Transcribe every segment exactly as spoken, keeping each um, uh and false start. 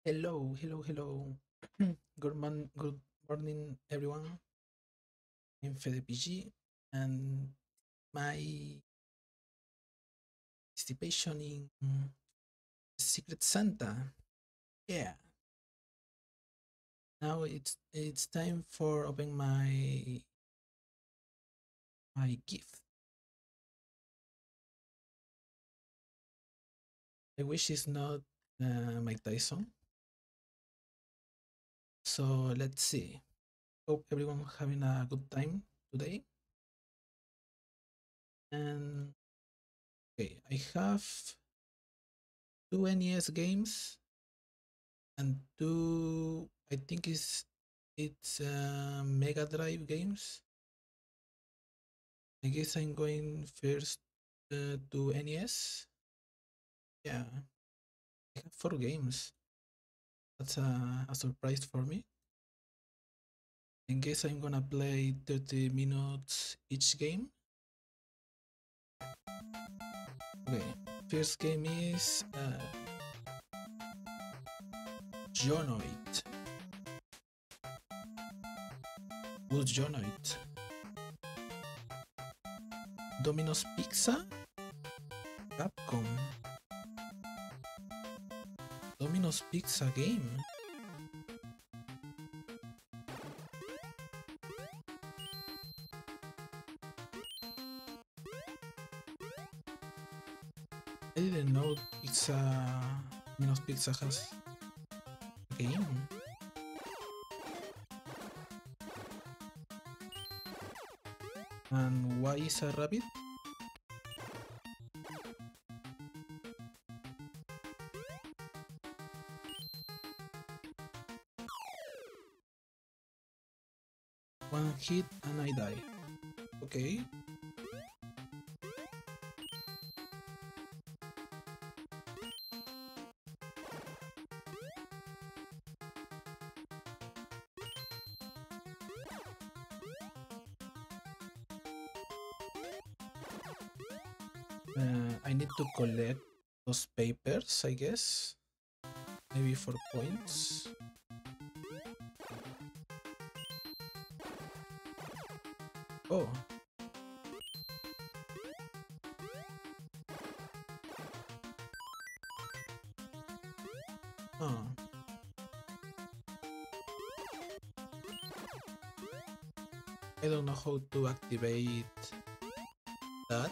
Hello, hello, hello. Good, mon- good morning, everyone. I'm Fede P G, and my participation in Secret Santa. Yeah, now it's it's time for opening my my gift. I wish it's not uh, Mike Tyson. So let's see. Hope everyone having a good time today. And okay, I have two N E S games and two, I think it's it's uh, Mega Drive games. I guess I'm going first uh, to N E S. Yeah, I have four games. That's a, a surprise for me. I guess I'm gonna play thirty minutes each game. Okay, first game is uh, Jonoid. Who's Jonoid? Domino's Pizza? Capcom. Domino's Pizza game? I didn't know Pizza Domino's Pizza has a game. And why is a rabbit? One hit and I die. Okay. Uh, I need to collect those papers, I guess. Maybe for points. Oh. Huh. I don't know how to activate that.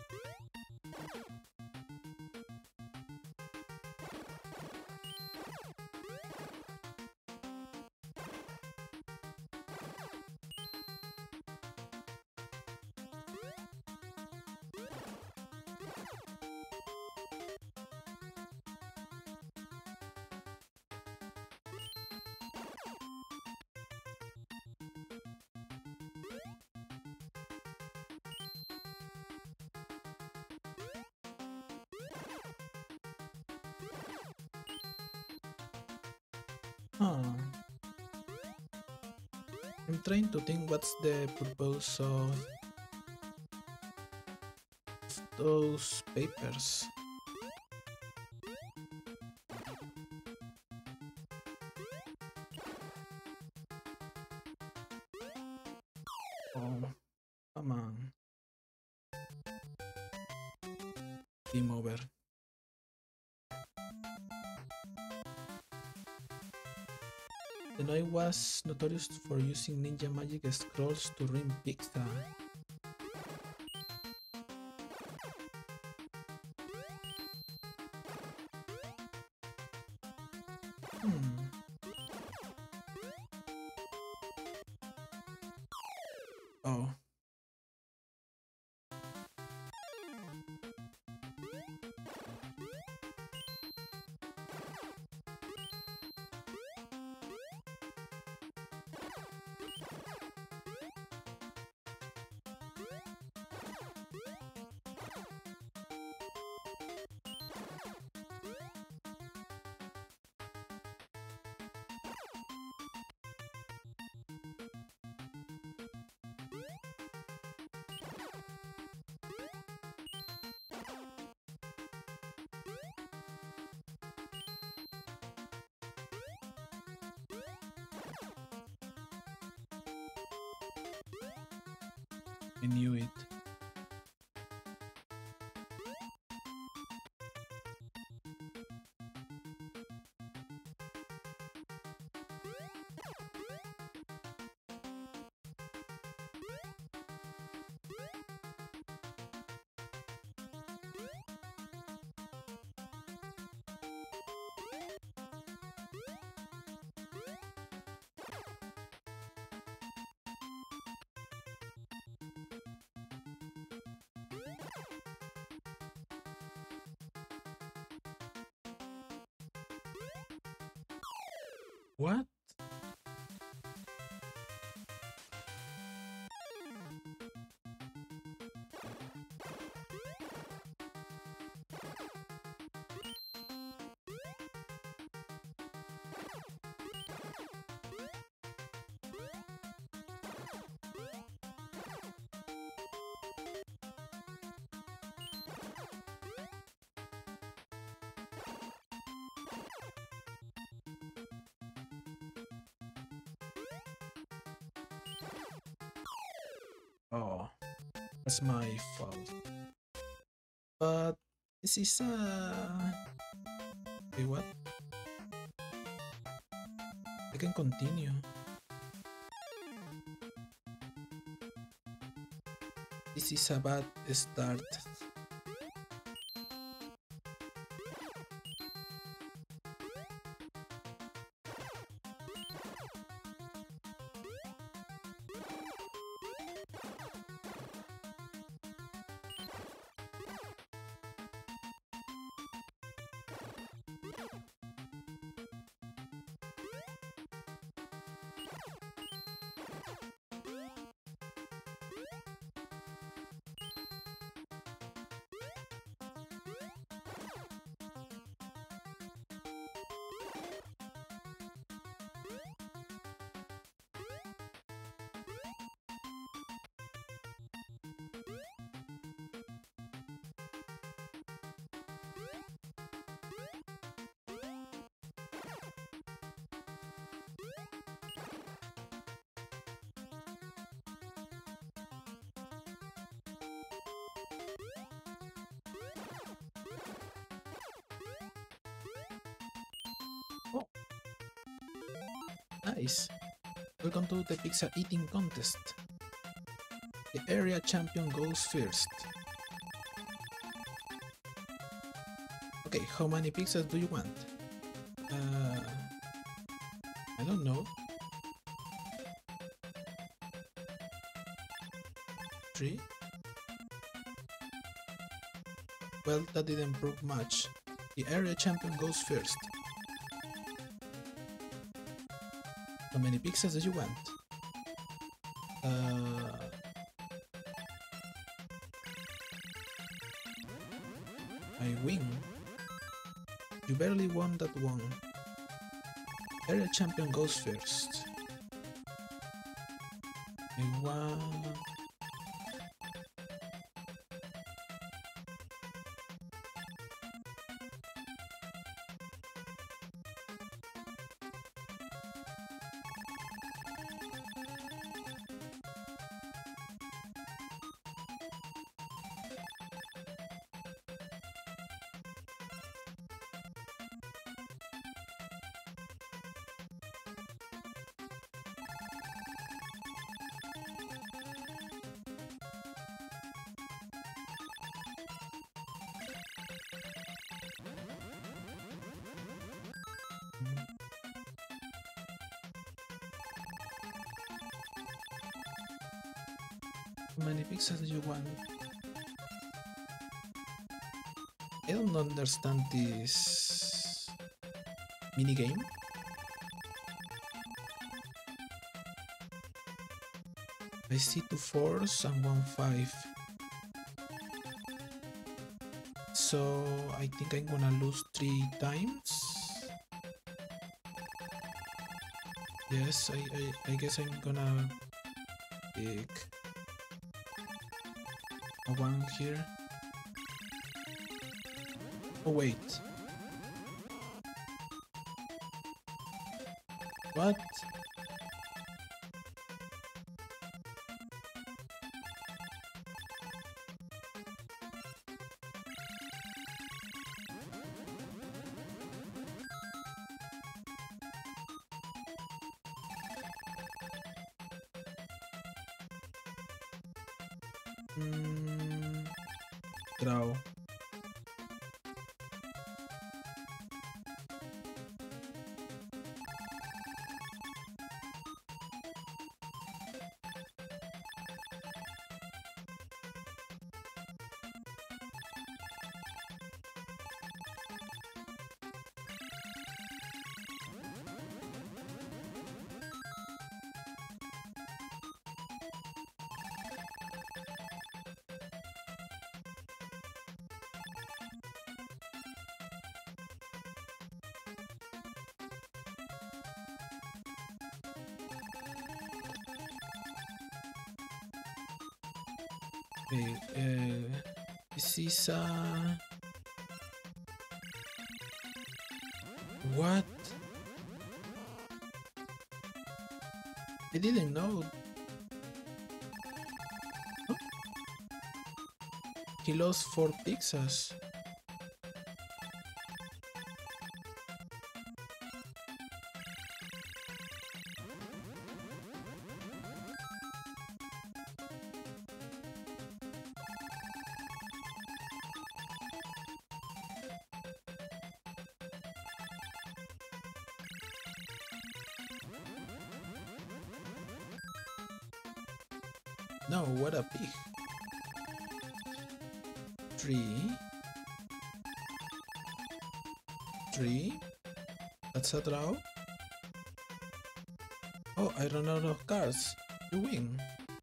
Huh. I'm trying to think what's the purpose of those papers. Oh, come on. Game over. The Noi was notorious for using ninja magic scrolls to ring pizza. Hmm. Oh. I knew it. What? Oh, that's my fault. But this is a... Wait, what? I can continue. This is a bad start. Oh, nice. Welcome to the pizza eating contest. The area champion goes first. Okay, how many pizzas do you want? Uh, I don't know. Three? Well, that didn't prove much. The area champion goes first. How many pizzas do you want? Uh, I win. You barely won that one. Area champion goes first. I want... How many pizzas do you want? I don't understand this minigame. I see two fours and one five. So I think I'm gonna lose three times. Yes, I, I, I guess I'm gonna pick a one here. Oh wait. What? Mm, draw. Okay, uh, this is a... What? I didn't know. Oh, he lost four pizzas. No, what a pig. Three. Three. That's a draw. Oh, I run out of cards. You win.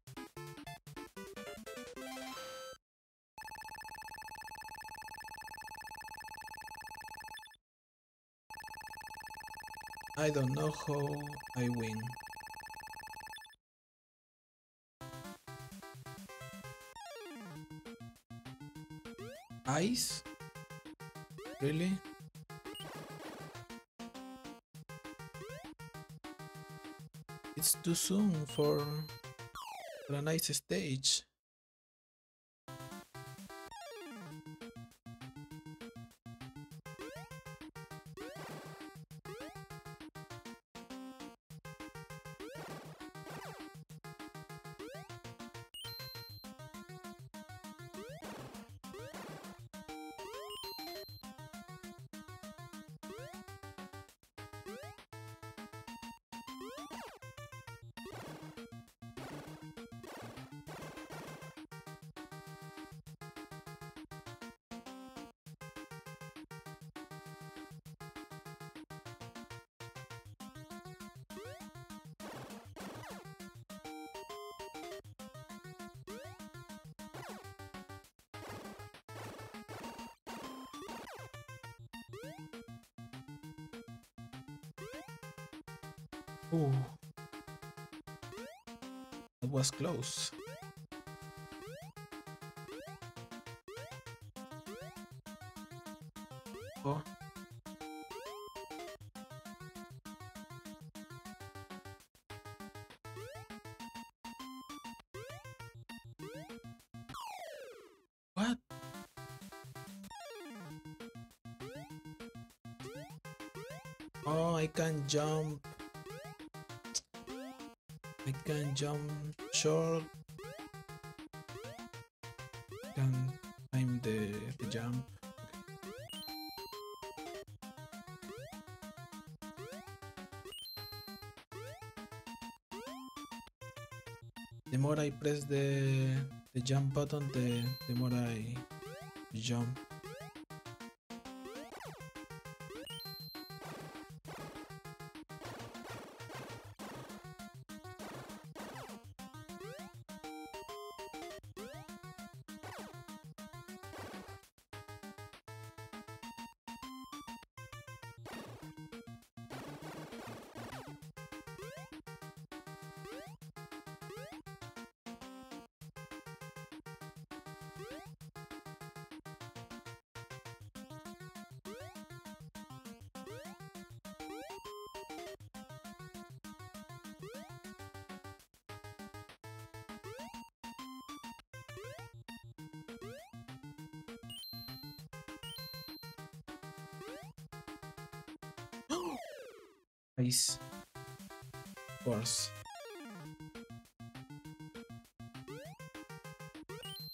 I don't know how I win. Ice? Really? It's too soon for, for a nice stage. Ooh, that was close. Oh, what? Oh, I can jump. I can jump short. Can time the, the jump. The more I press the the jump button, the the more I jump. Ice, of course.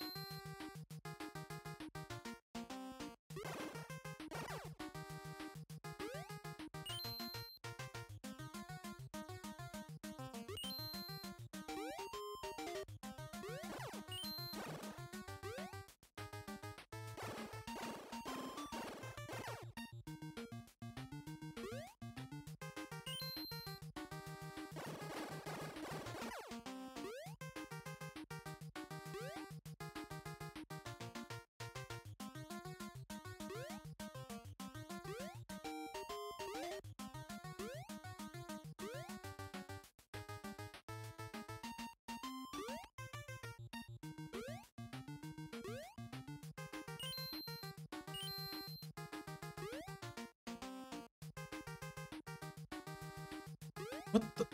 What the?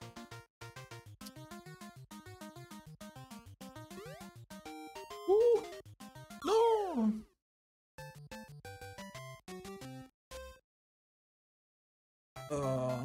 Ooh, no! Uh,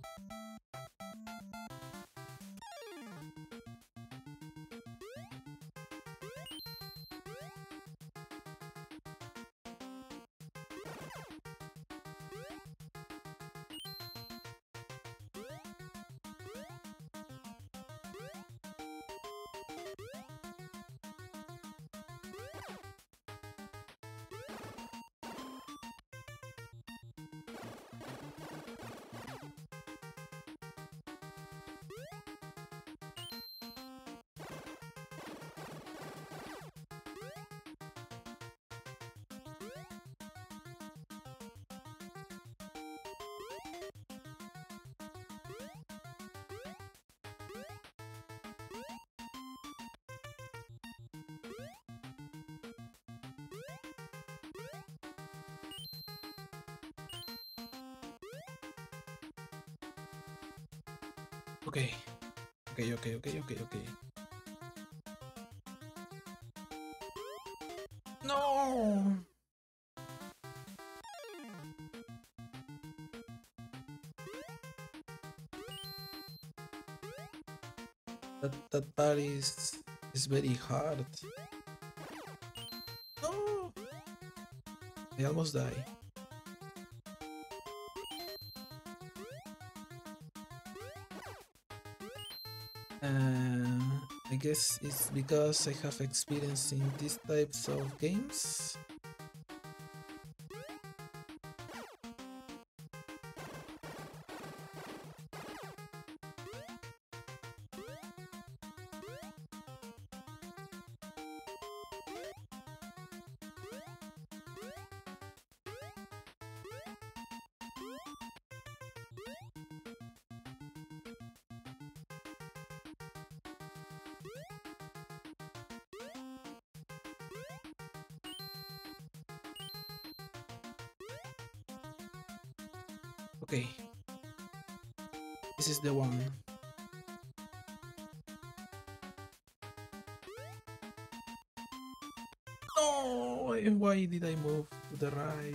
okay. Okay, okay, okay, okay, okay. No! That that part is is very hard. No! I almost die. Uh, I guess it's because I have experience in these types of games. Okay, this is the one. No! Why did I move to the right?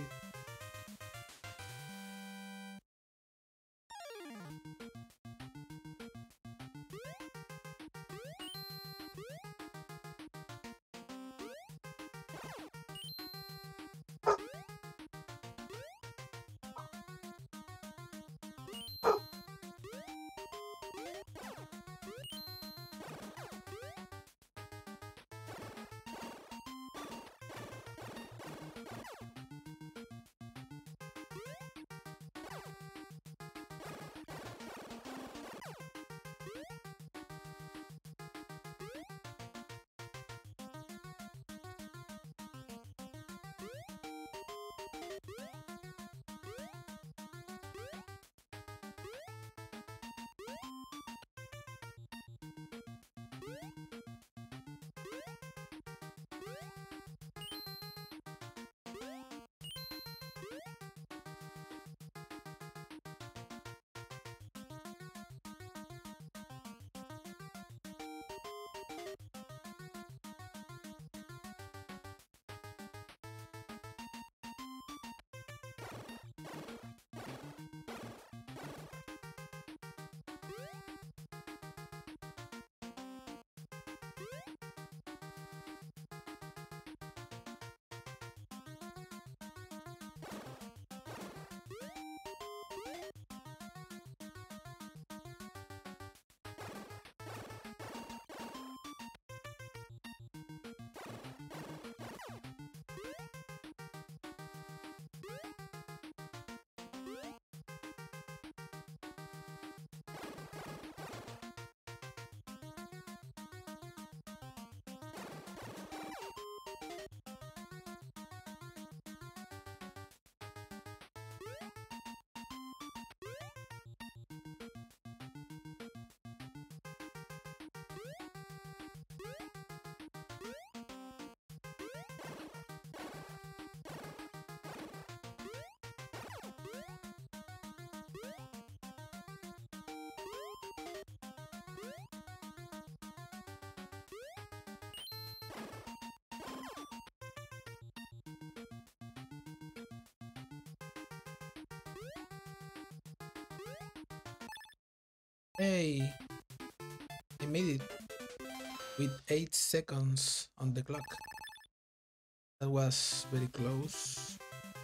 Hey, I made it with eight seconds on the clock. That was very close.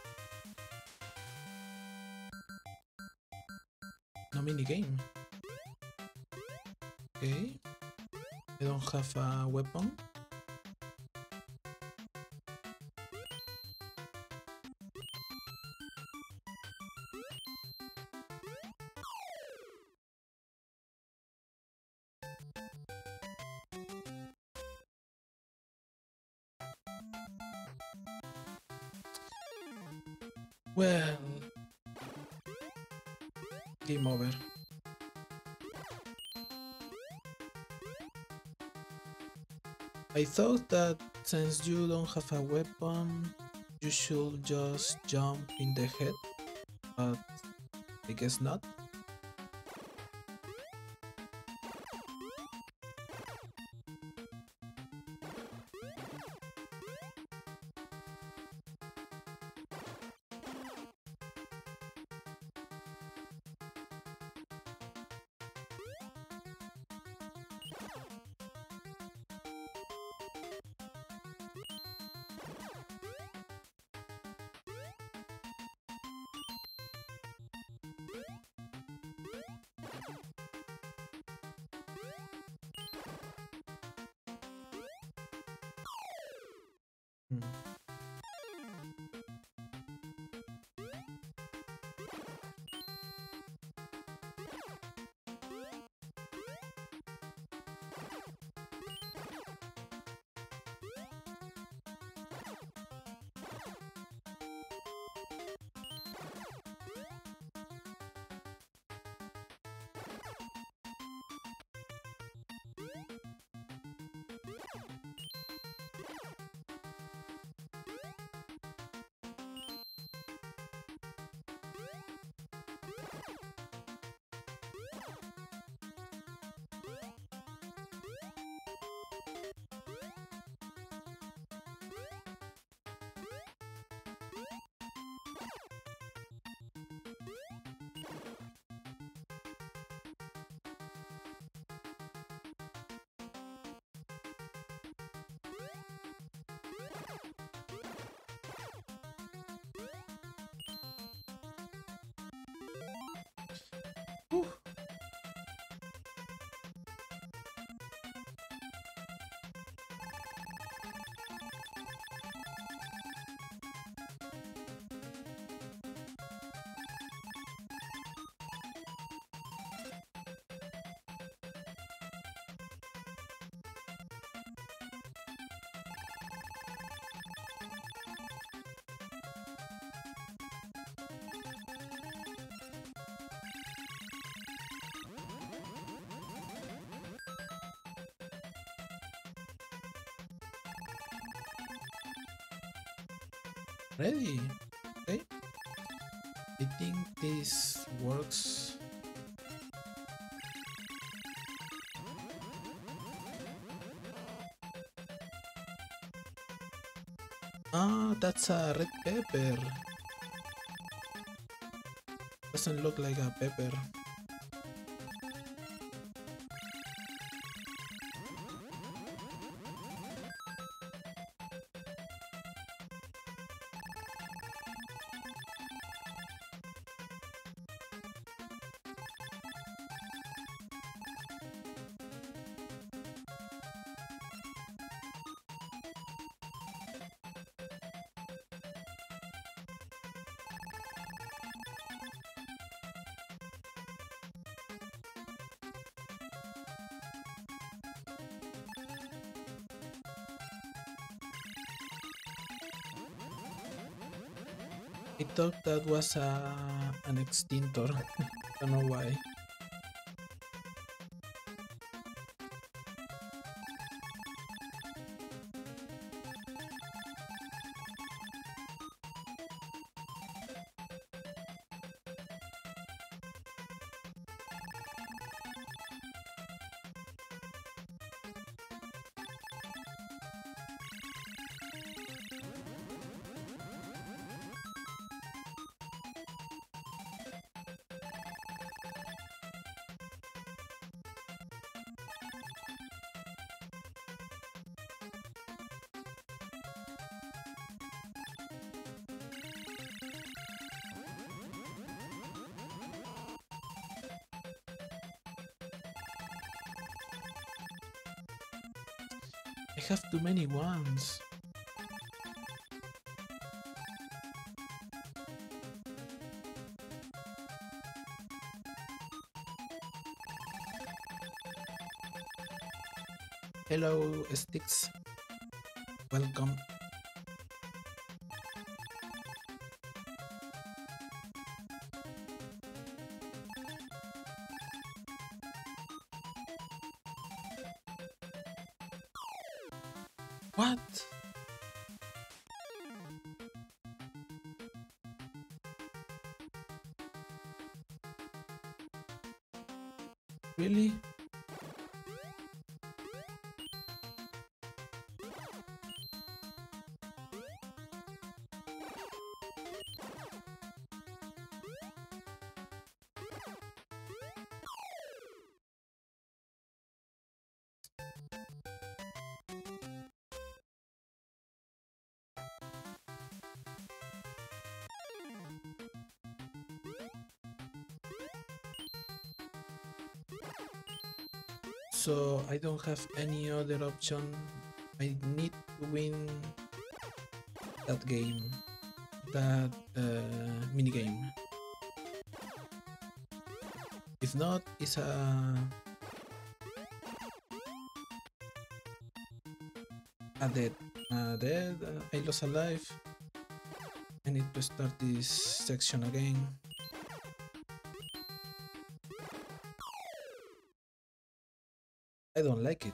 No mini game. Okay. I don't have a weapon. Well, game over. I thought that since you don't have a weapon, you should just jump in the head, but I guess not. Hmm. Whew. Ready? Okay. I think this works. Ah, that's a red pepper. Doesn't look like a pepper. I thought that was a, an extinctor. Don't know why. I have too many ones. Hello, Sticks. Welcome. What? Really? So I don't have any other option. I need to win that game, that uh, mini game. If not, it's a a dead, a dead. Uh, I lost a life. I need to start this section again. I don't like it.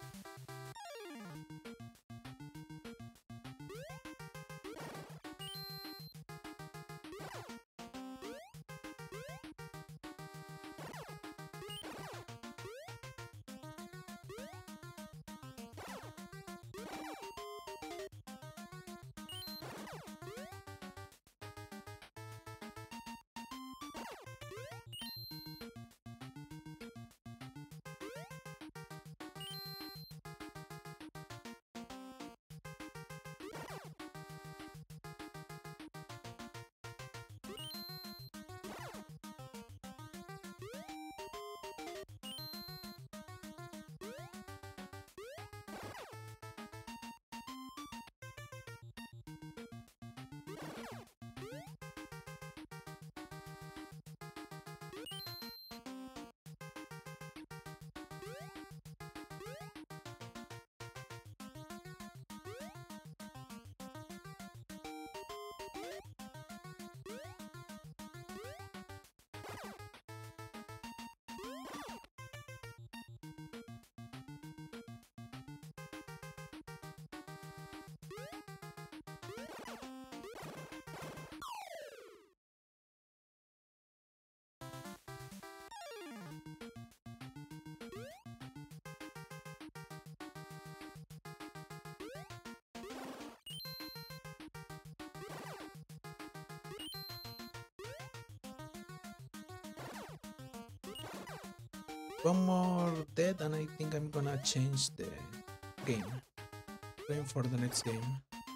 One more dead and I think I'm gonna change the game. Going for the next game.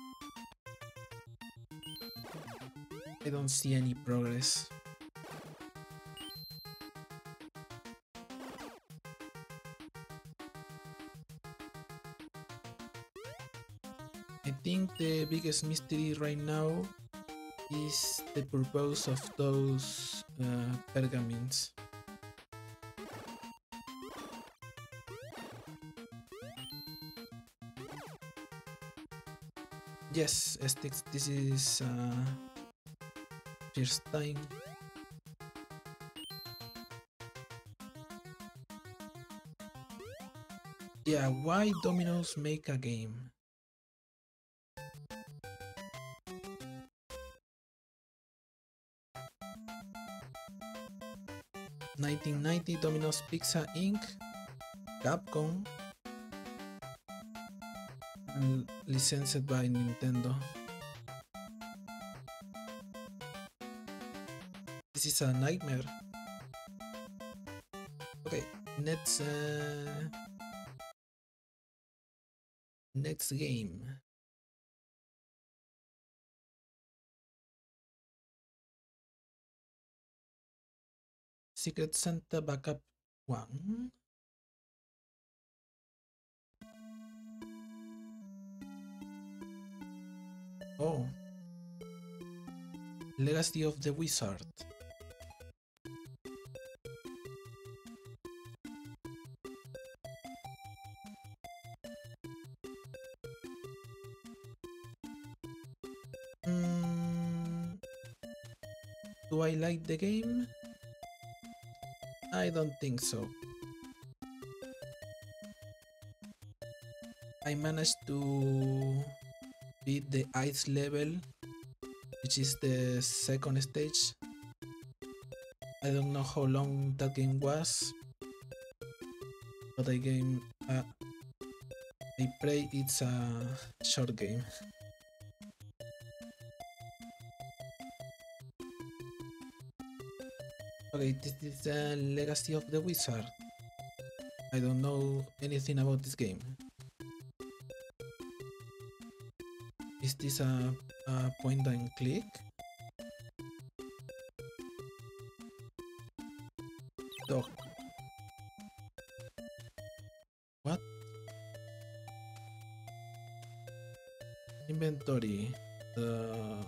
I don't see any progress. I think the biggest mystery right now is the purpose of those uh, pergamins. Yes, Sticks, this is uh, first time. Yeah, why Domino's make a game? nineteen ninety Domino's Pizza Incorporated, Capcom, licensed by Nintendo. This is a nightmare. Okay, next uh, next game. Secret Santa Backup one. Oh, Legacy of the Wizard. Mm, do I like the game? I don't think so. I managed to beat the ice level, which is the second stage. I don't know how long that game was, but I game uh, I pray it's a short game. Okay, this is the Legacy of the Wizard. I don't know anything about this game. Is this a, a point and click? Dog. What? Inventory. Uh,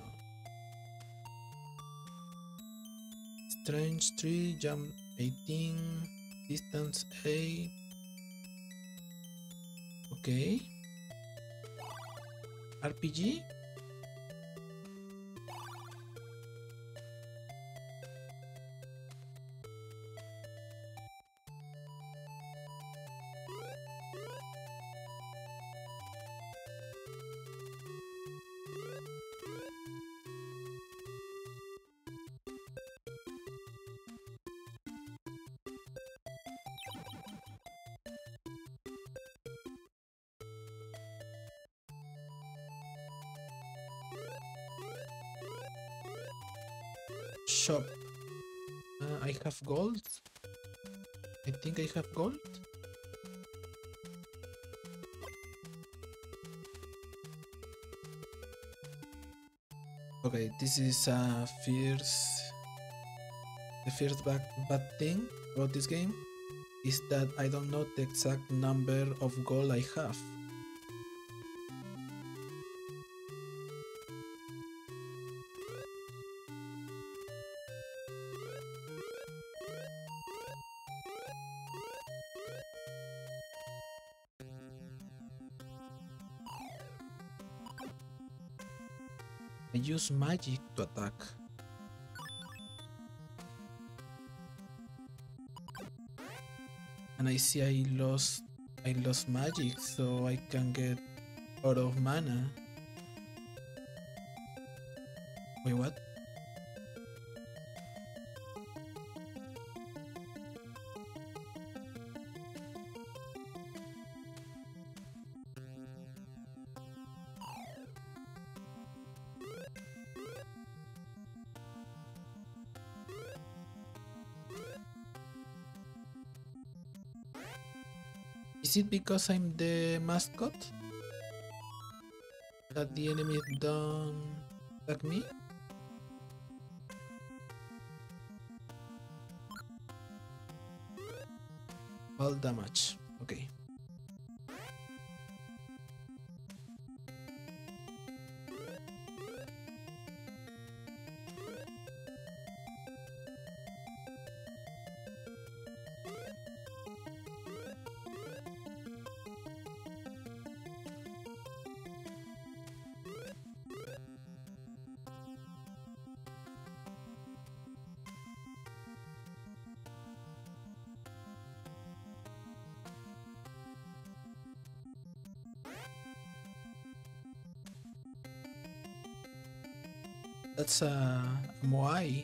strange tree, jump eighteen, distance eight. Okay. R P G? Shop. Uh, I have gold. I think I have gold. Okay, this is a uh, first. The first bad, bad thing about this game is that I don't know the exact number of gold I have. I use magic to attack. And I see I lost I lost magic, so I can get out of mana. Wait, what? Is it because I'm the mascot that the enemies don't attack me? All damage. Okay. That's a Moai.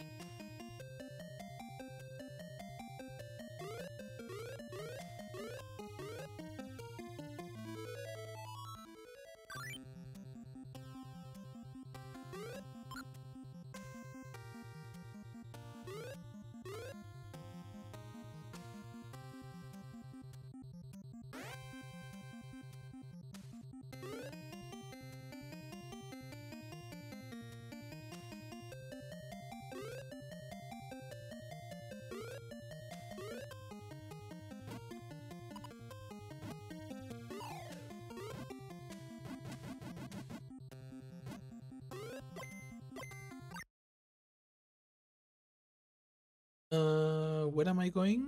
Uh, where am I going?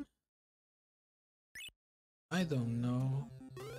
I don't know.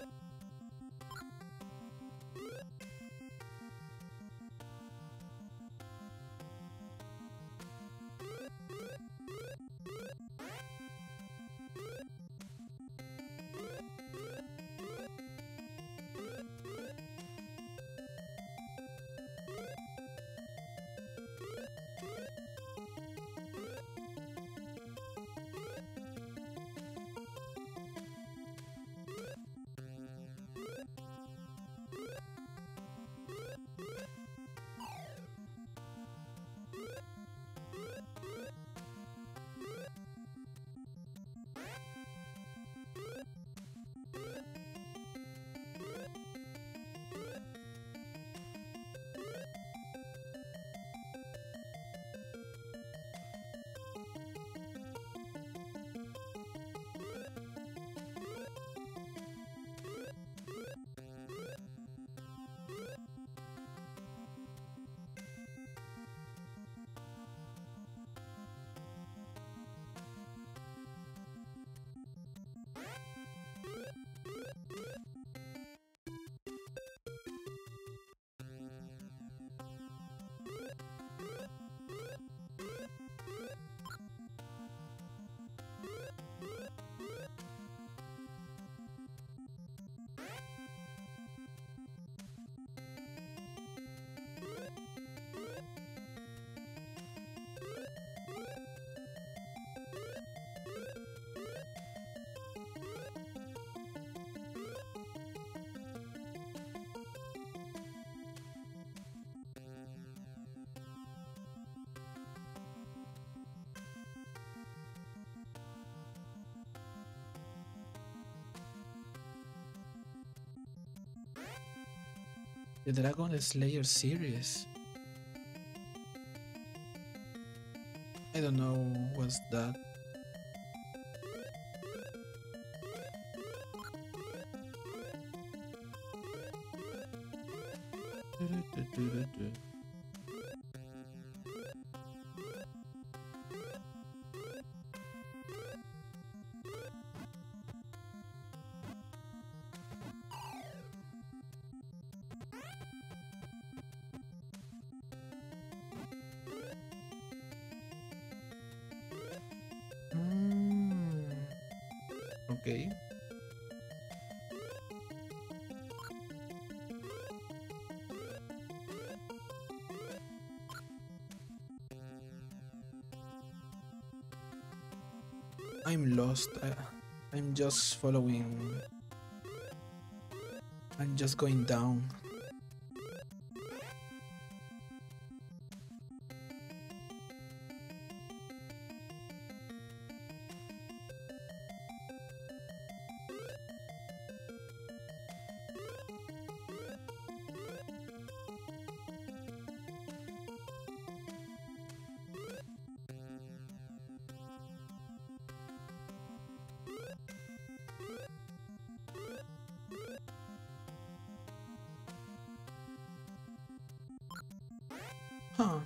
The Dragon Slayer series. I don't know what's that. Mm, okay. I'm lost. I, I'm just following. I'm just going down. Huh.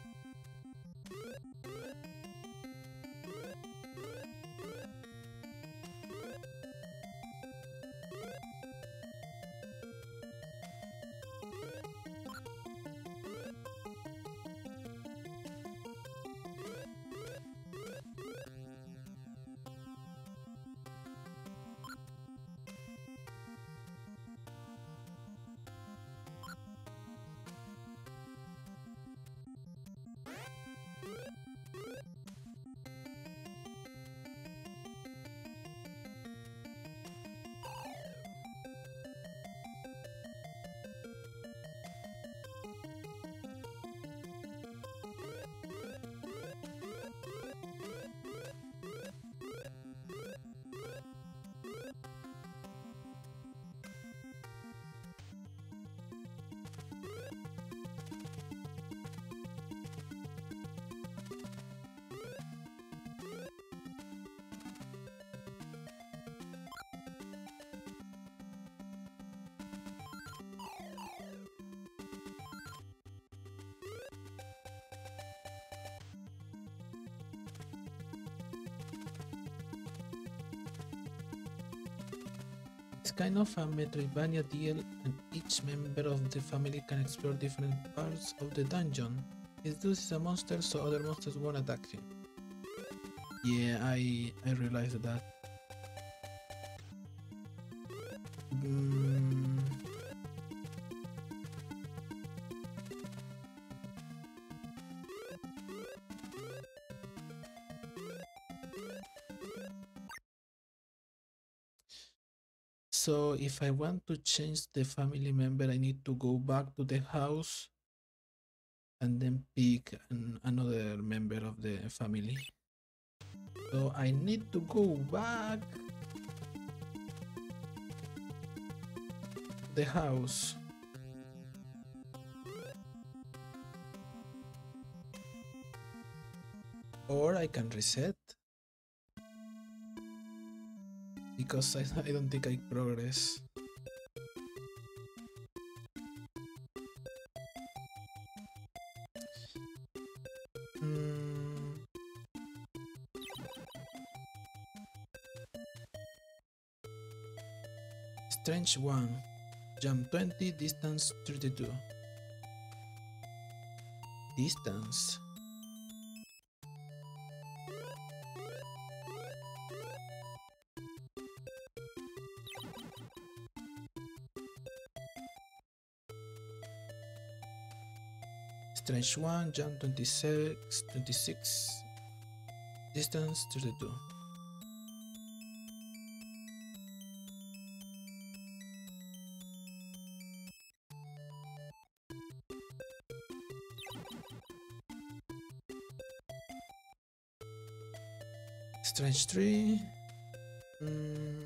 It's kind of a Metroidvania deal, and each member of the family can explore different parts of the dungeon. His dude is a monster, so other monsters won't attack him. Yeah, I I realized that. Mm. So if I want to change the family member, I need to go back to the house and then pick an, another member of the family. So I need to go back to the house. Or I can reset. Because I, I don't think I progress. Mm. Strange one. Jump twenty, distance thirty-two. Distance. Strange one, jump twenty-six, twenty-six, distance thirty-two. Strange three. Mm.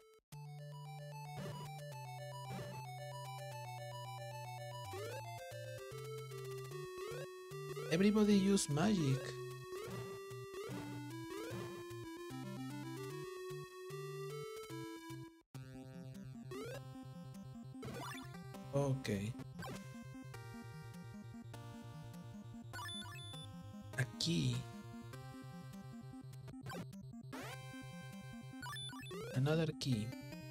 Everybody use magic. Okay. A key. Another key.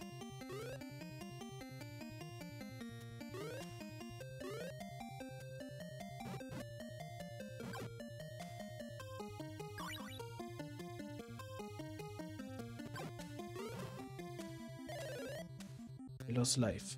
I lost life.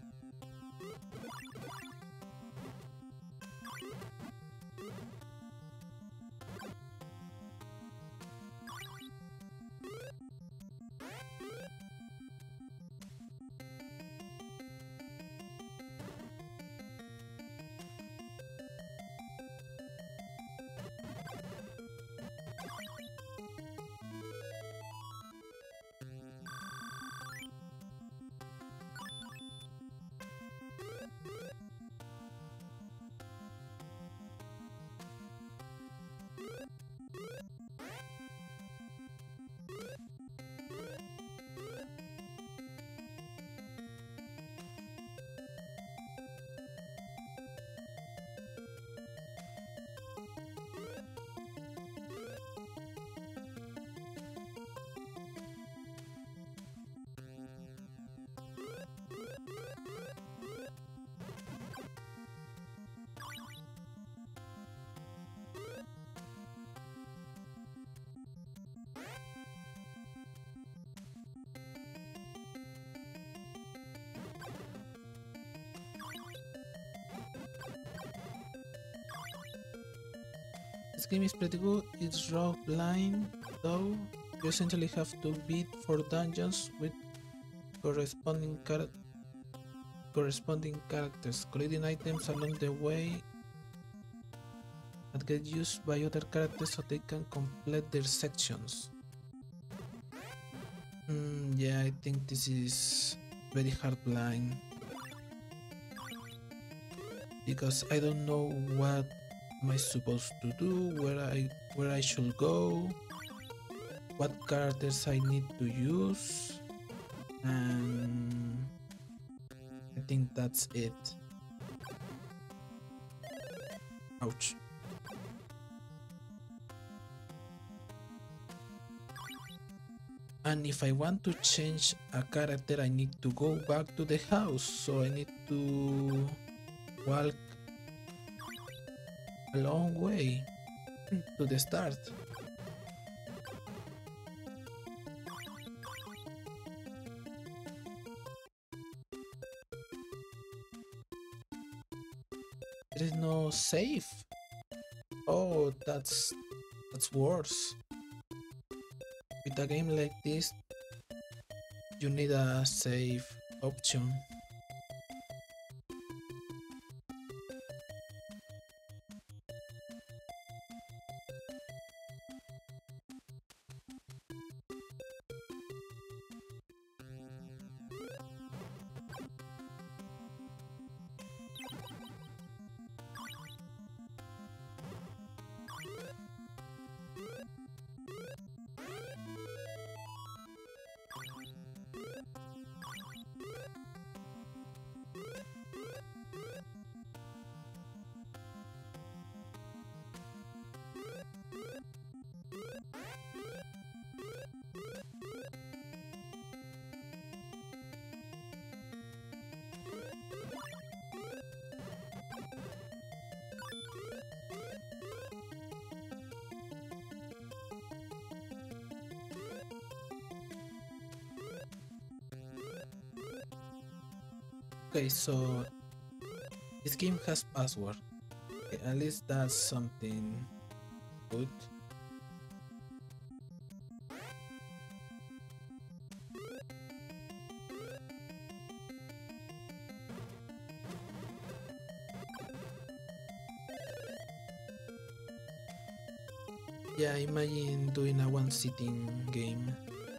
This game is pretty good. It's raw blind though. You essentially have to beat four dungeons with corresponding char corresponding characters, collecting items along the way that get used by other characters so they can complete their sections. Mm, yeah, I think this is very hard blind because I don't know what am I supposed to do, where I where I should go, what characters I need to use, and I think that's it. Ouch. And if I want to change a character, I need to go back to the house. So I need to walk a long way to the start. There is no save. Oh, that's that's worse. With a game like this, you need a save option. Okay, so this game has password. Okay, at least that's something good. Yeah, imagine doing a one sitting game.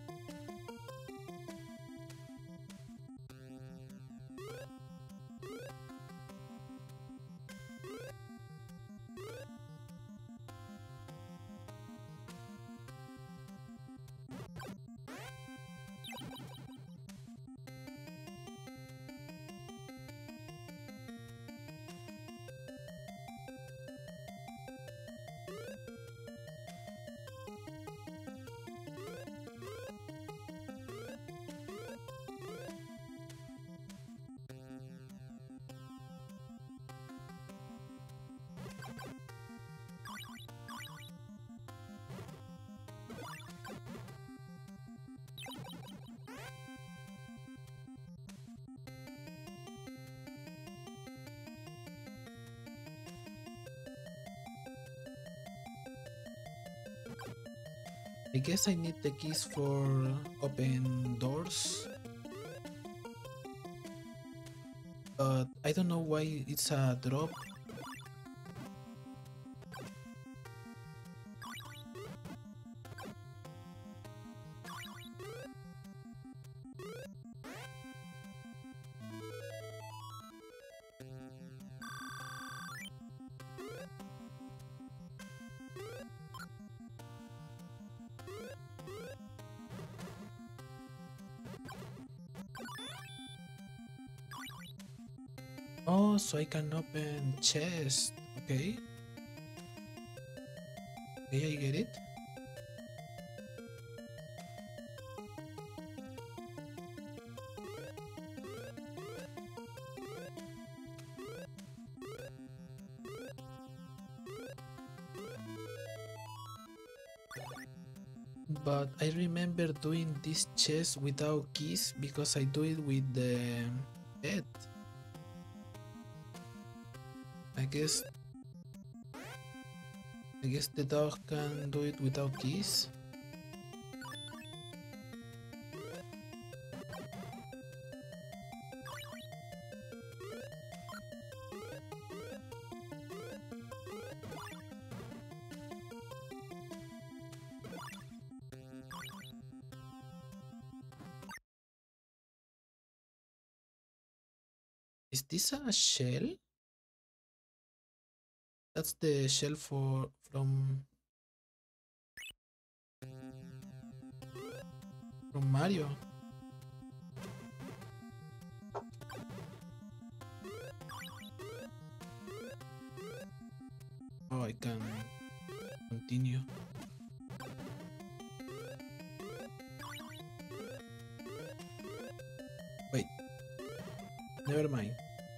I guess I need the keys for open doors. But I don't know why it's a drop. Oh, so I can open chest. Okay. Okay, I get it. But I remember doing this chest without keys because I do it with the pet. I guess I guess the dog can do it without keys. Is this a shell? That's the shell for from from Mario. Oh, I can continue. Never mind.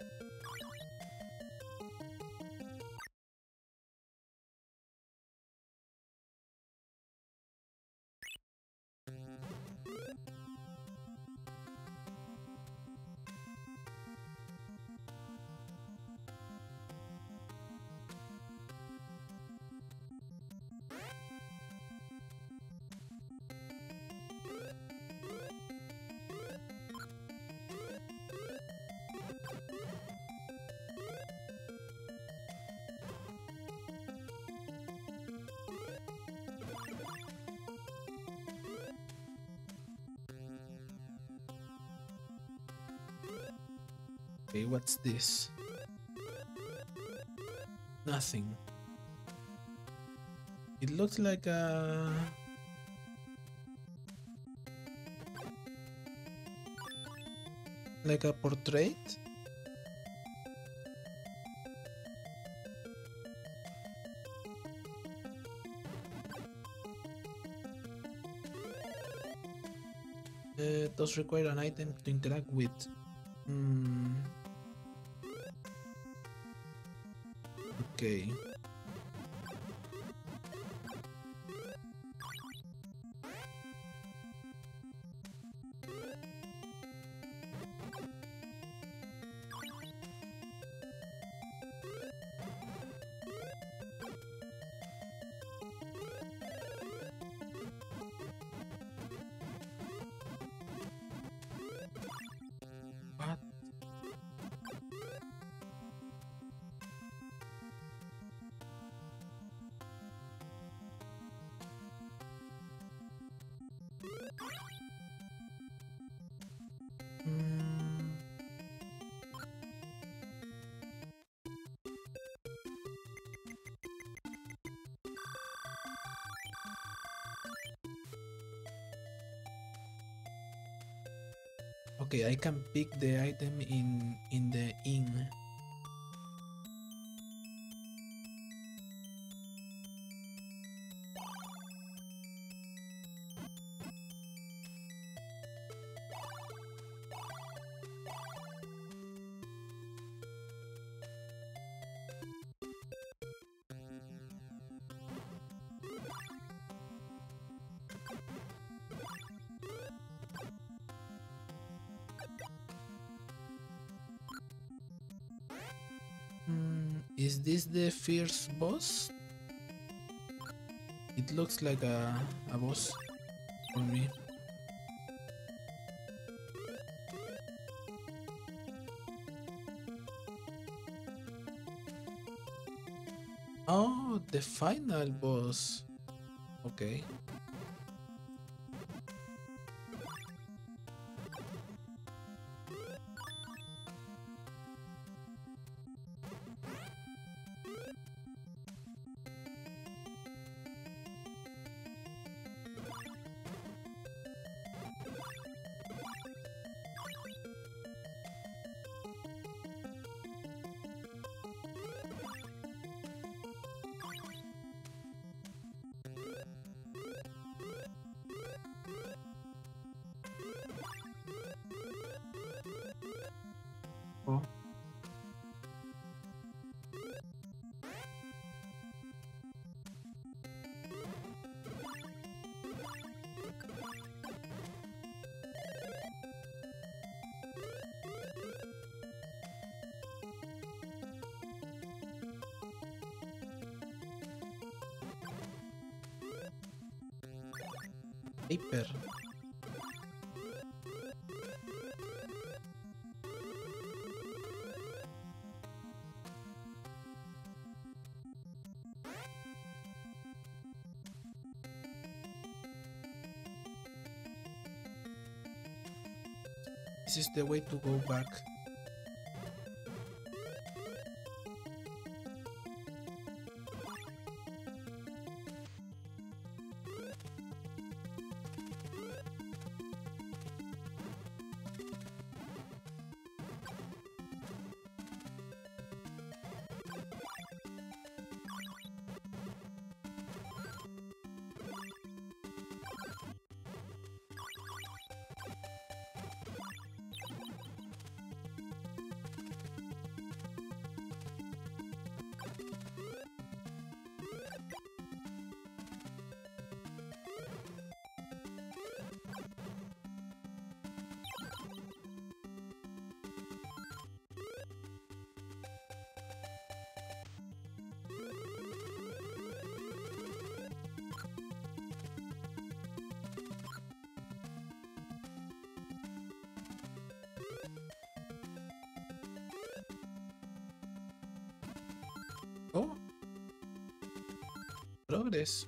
Okay, what's this? Nothing. It looks like a... like a portrait? Uh, does require an item to interact with. Hmm. Okay. What? Hmm. Okay, I can pick the item in in the inn. Hmm, is this the fierce boss? It looks like a, a boss for me. Oh, the final boss. Okay. Oh. Paper. This is the way to go back. progress.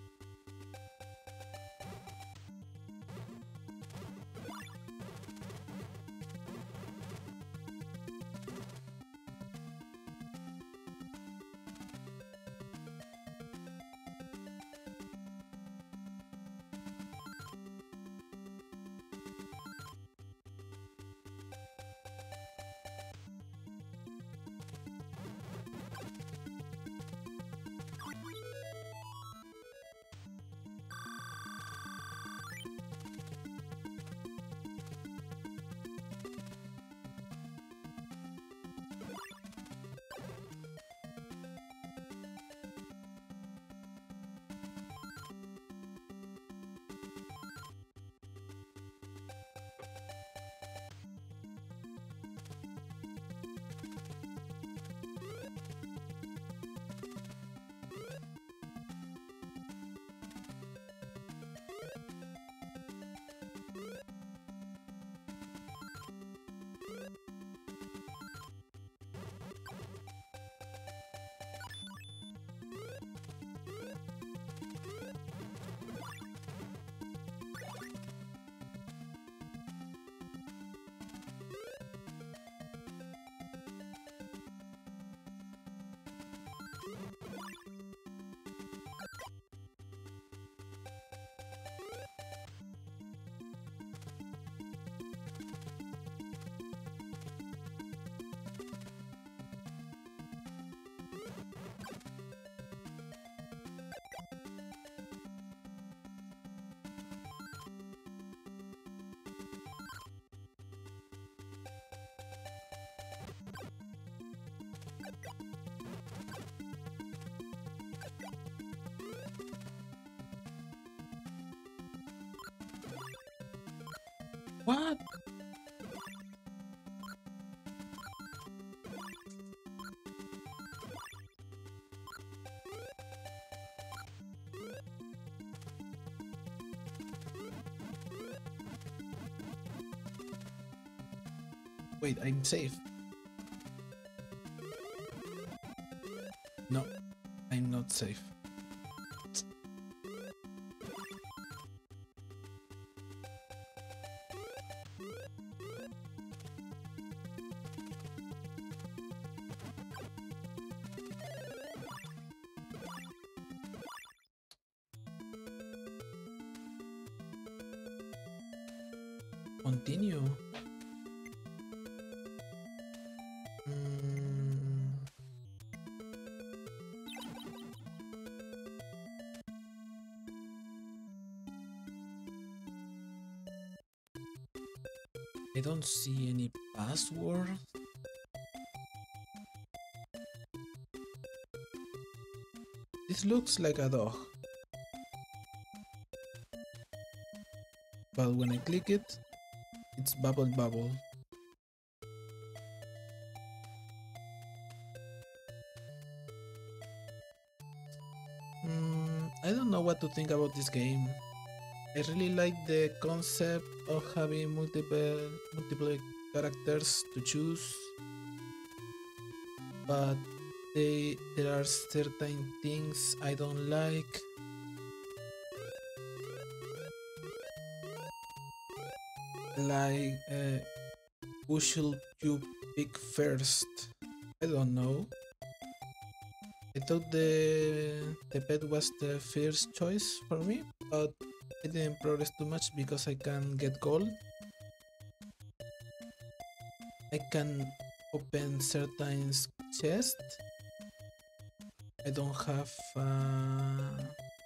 What? Wait, I'm safe. No, I'm not safe. Continue. Mm. I don't see any password. This looks like a dog. But when I click it, it's bubble bubble. Mm, I don't know what to think about this game. I really like the concept of having multiple multiple characters to choose, but they, there are certain things I don't like. Like, uh, who should you pick first? I don't know. I thought the the pet was the first choice for me, but I didn't progress too much because I can get gold. I can open certain chests. I don't have uh,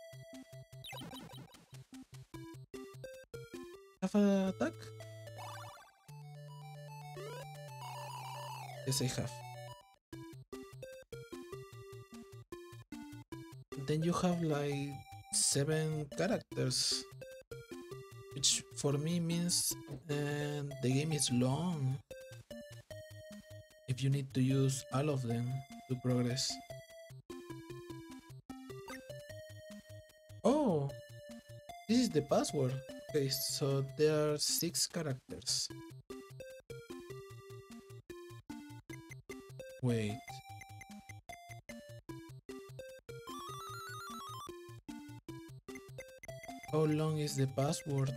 have a attack. Yes, I have. Then you have like seven characters, which for me means uh, the game is long if you need to use all of them to progress. Oh, this is the password. Okay, so there are six characters. Wait. How long is the password?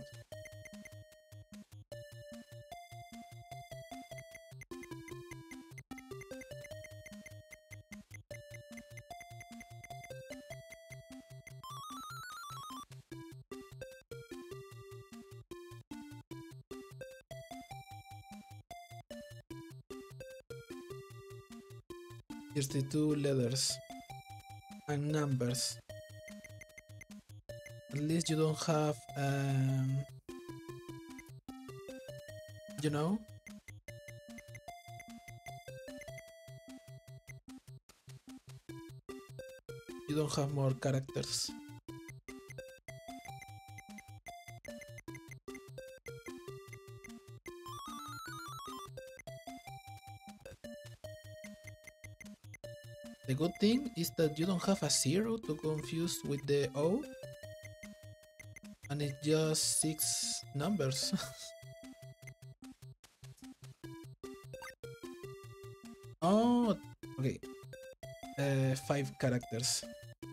thirty-two letters and numbers. At least you don't have, um, you know, you don't have more characters. The good thing is that you don't have a zero to confuse with the O, and it's just six numbers. Oh, okay. Uh, five characters.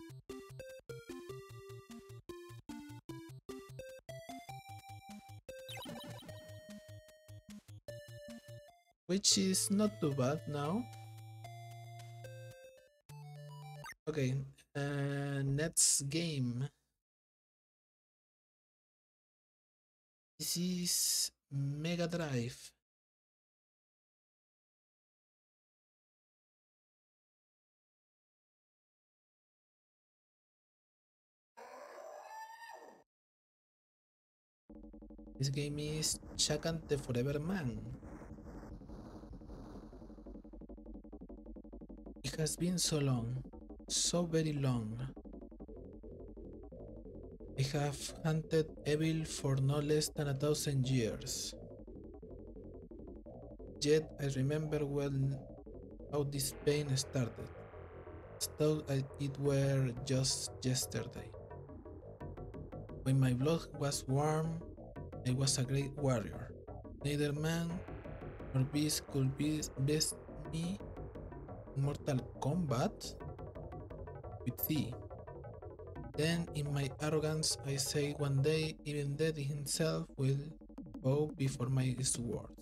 Which is not too bad now. Okay, uh, next game. This is Mega Drive. This game is Chakan the Forever Man. It has been so long, so very long. I have hunted evil for no less than a thousand years. Yet I remember well how this pain started. As though it were just yesterday. When my blood was warm, I was a great warrior. Neither man nor beast could be best me in Mortal Kombat with thee. Then in my arrogance I say one day even death himself will bow before my sword.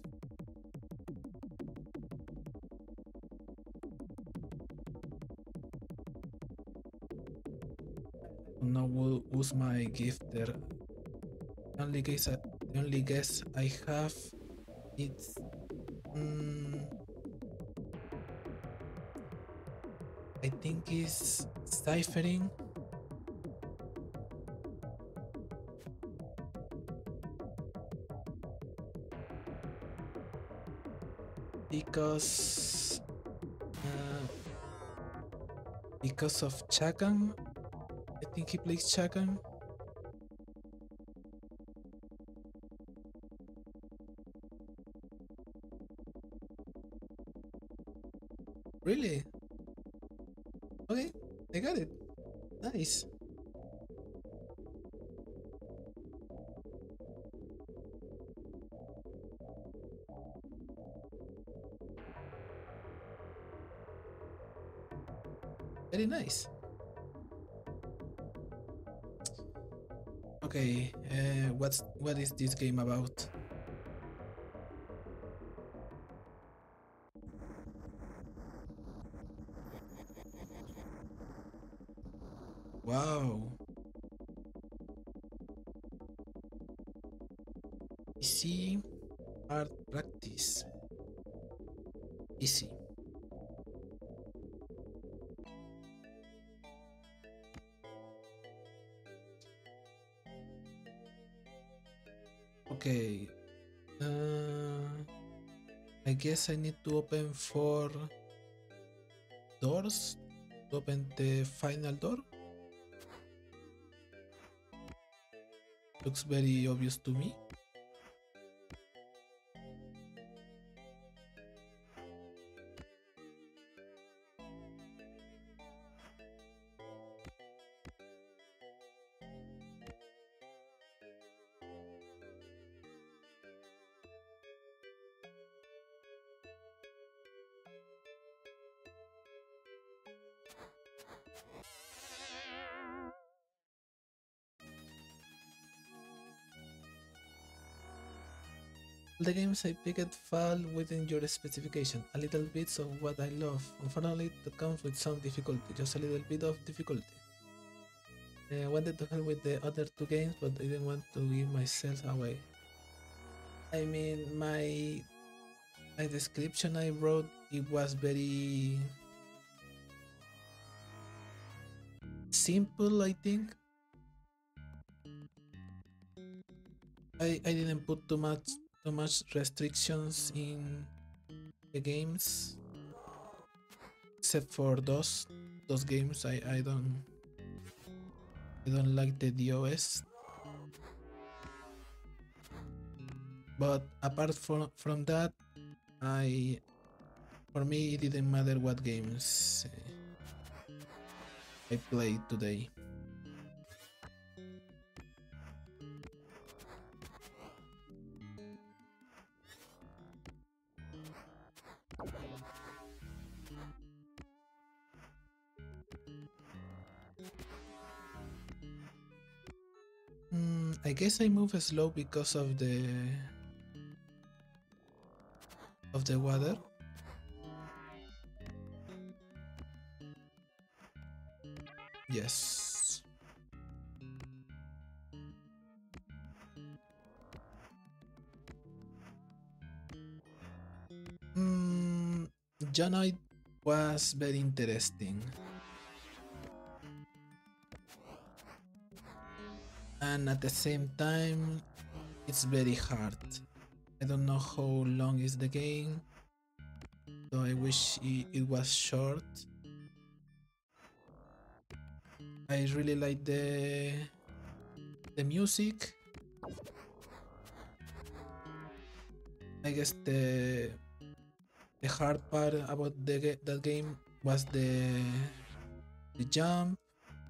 Now who's my gift there? The only guess I, the only guess I have is mm, I think is ciphering. Because uh, because of Chakan. I think he plays Chakan. Really? Okay, I got it. Nice. Very nice. Okay, uh, what's what is this game about? Wow. Easy art practice. Easy. Okay. Uh, I guess I need to open four doors to open the final door. Looks very obvious to me. The games I picked fall within your specification. A little bit of what I love. Unfortunately, that comes with some difficulty. Just a little bit of difficulty. I wanted to help with the other two games, but I didn't want to give myself away. I mean, my my description I wrote, it was very simple. I think I I didn't put too much too much restrictions in the games, except for those those games. I I don't I don't like the DOS. But apart from from that, I for me it didn't matter what games uh, I played today. Mm, I guess I move slow because of the of the water. Yes. Mm, Jonoid was very interesting. And at the same time, it's very hard. I don't know how long is the game, so I wish it, it was short. I really like the the music. I guess the the hard part about the that game was the the jump,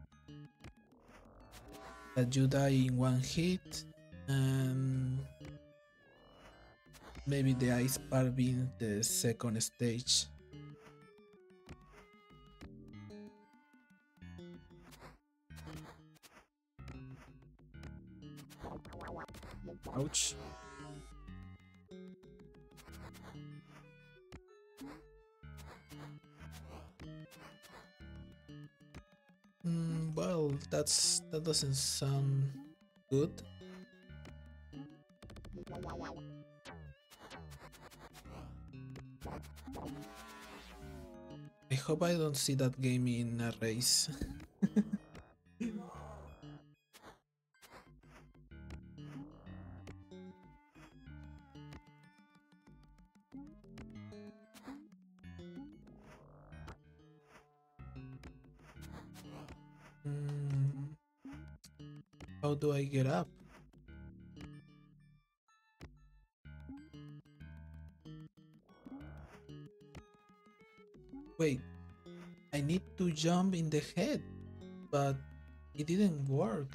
that you die in one hit, and maybe the ice part being the second stage. Ouch. Mm, well, that's that doesn't sound good. I hope I don't see that game in a race. Mm, how do I get up? Wait, I need to jump in the head, but it didn't work.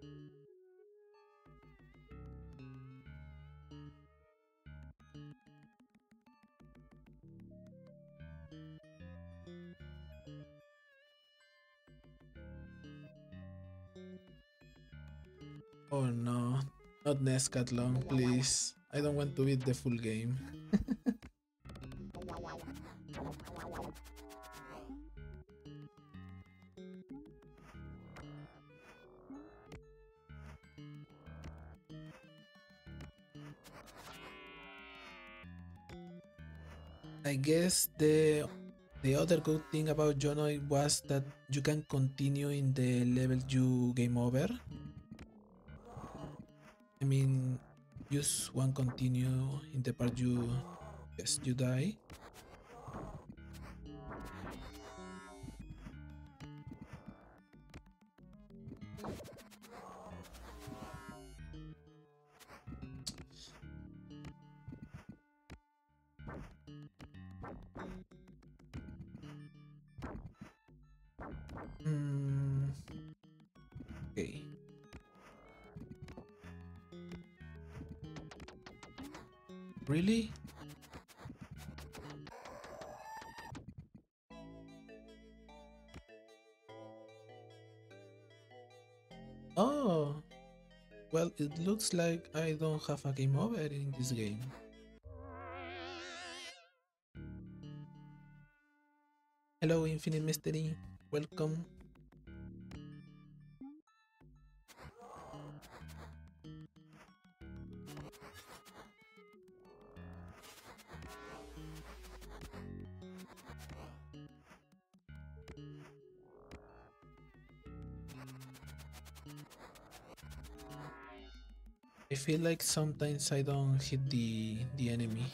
Oh no, not Nescatlon, please. I don't want to beat the full game. I guess the the other good thing about Jonoid was that you can continue in the level you game over. I mean, use one continue in the part you yes you die. Mm, okay. Really? Oh, well, it looks like I don't have a game over in this game. Hello, Infinite Mystery. Welcome. I feel like sometimes I don't hit the the enemy.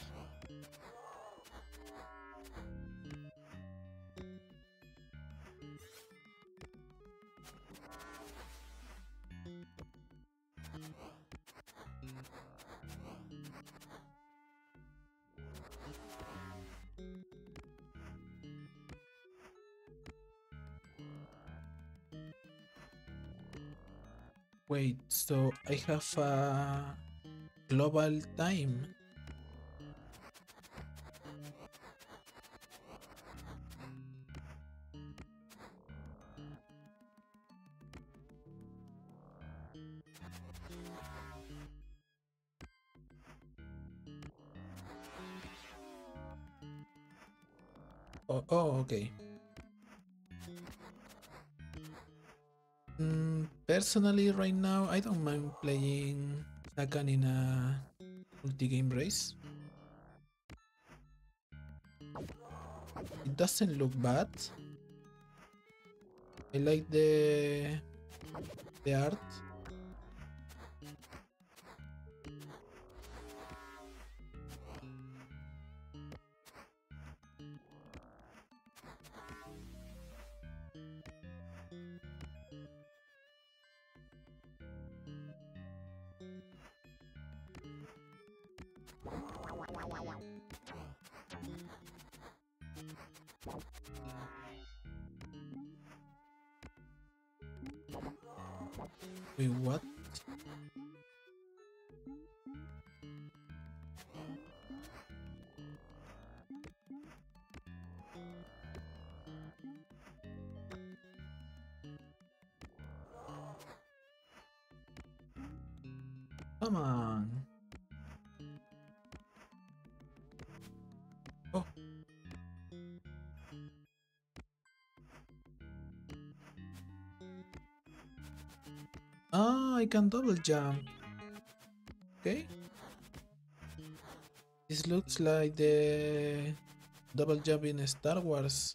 Wait, so I have a global time. Oh, oh okay. Mm, personally, right now, I don't mind playing Sagan in a multi-game race. It doesn't look bad. I like the the art. Wait, what? Come on. Oh. Oh, I can double jump. Okay. This looks like the double jump in Star Wars.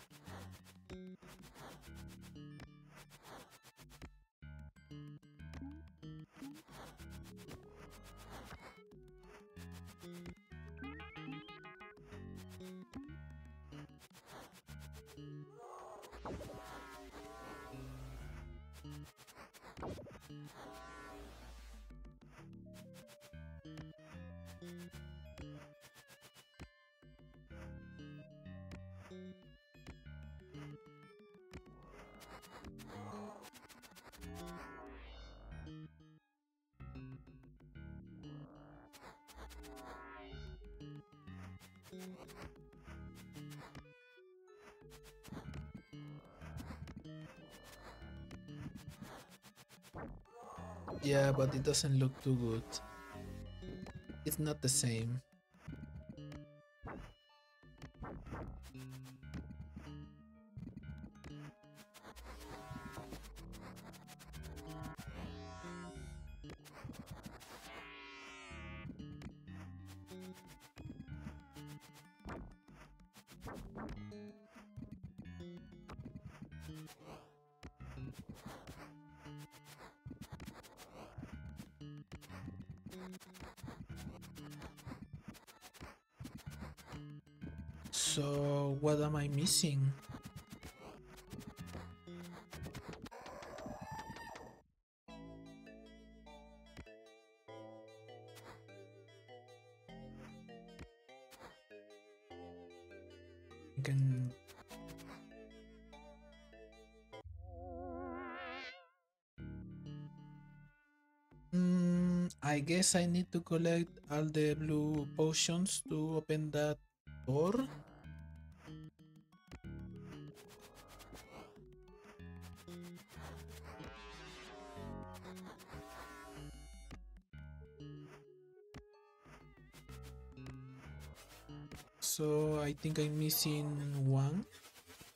Yeah, but it doesn't look too good. It's not the same. So, what am I missing? I can... Mm, I guess I need to collect all the blue potions to open that door. So I think I'm missing one.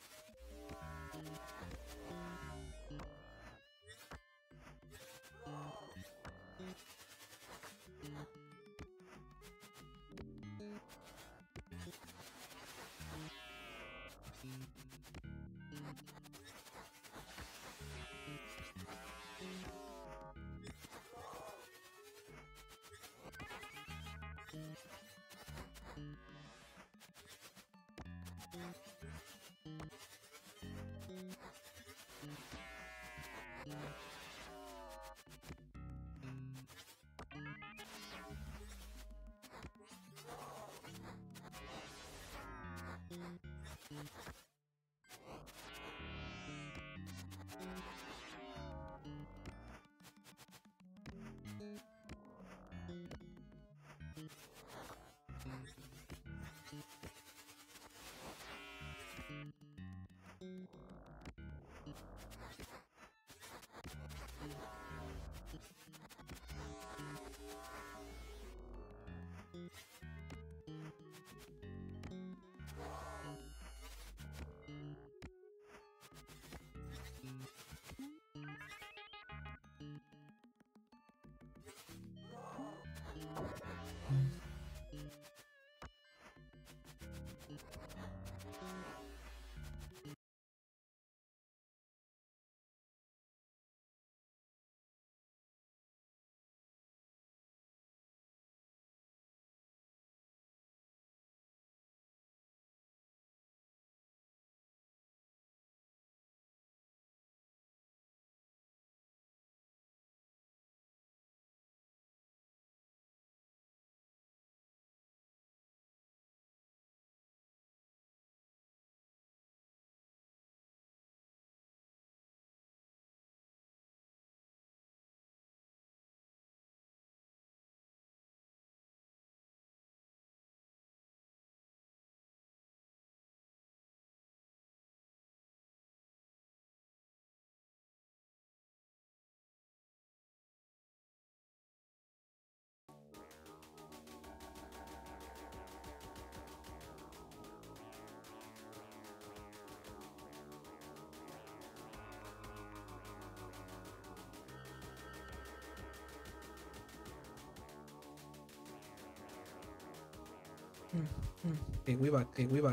Mm, mm. Okay, we back. Okay, we back.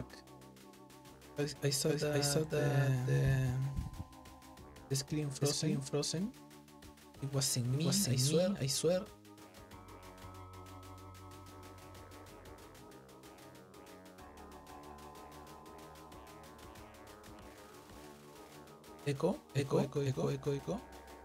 I, I saw that. I saw that the, the screen frozen. The screen frozen. It wasn't me. It wasn't I swear. Me, I swear. Echo, echo, echo, echo, echo, echo.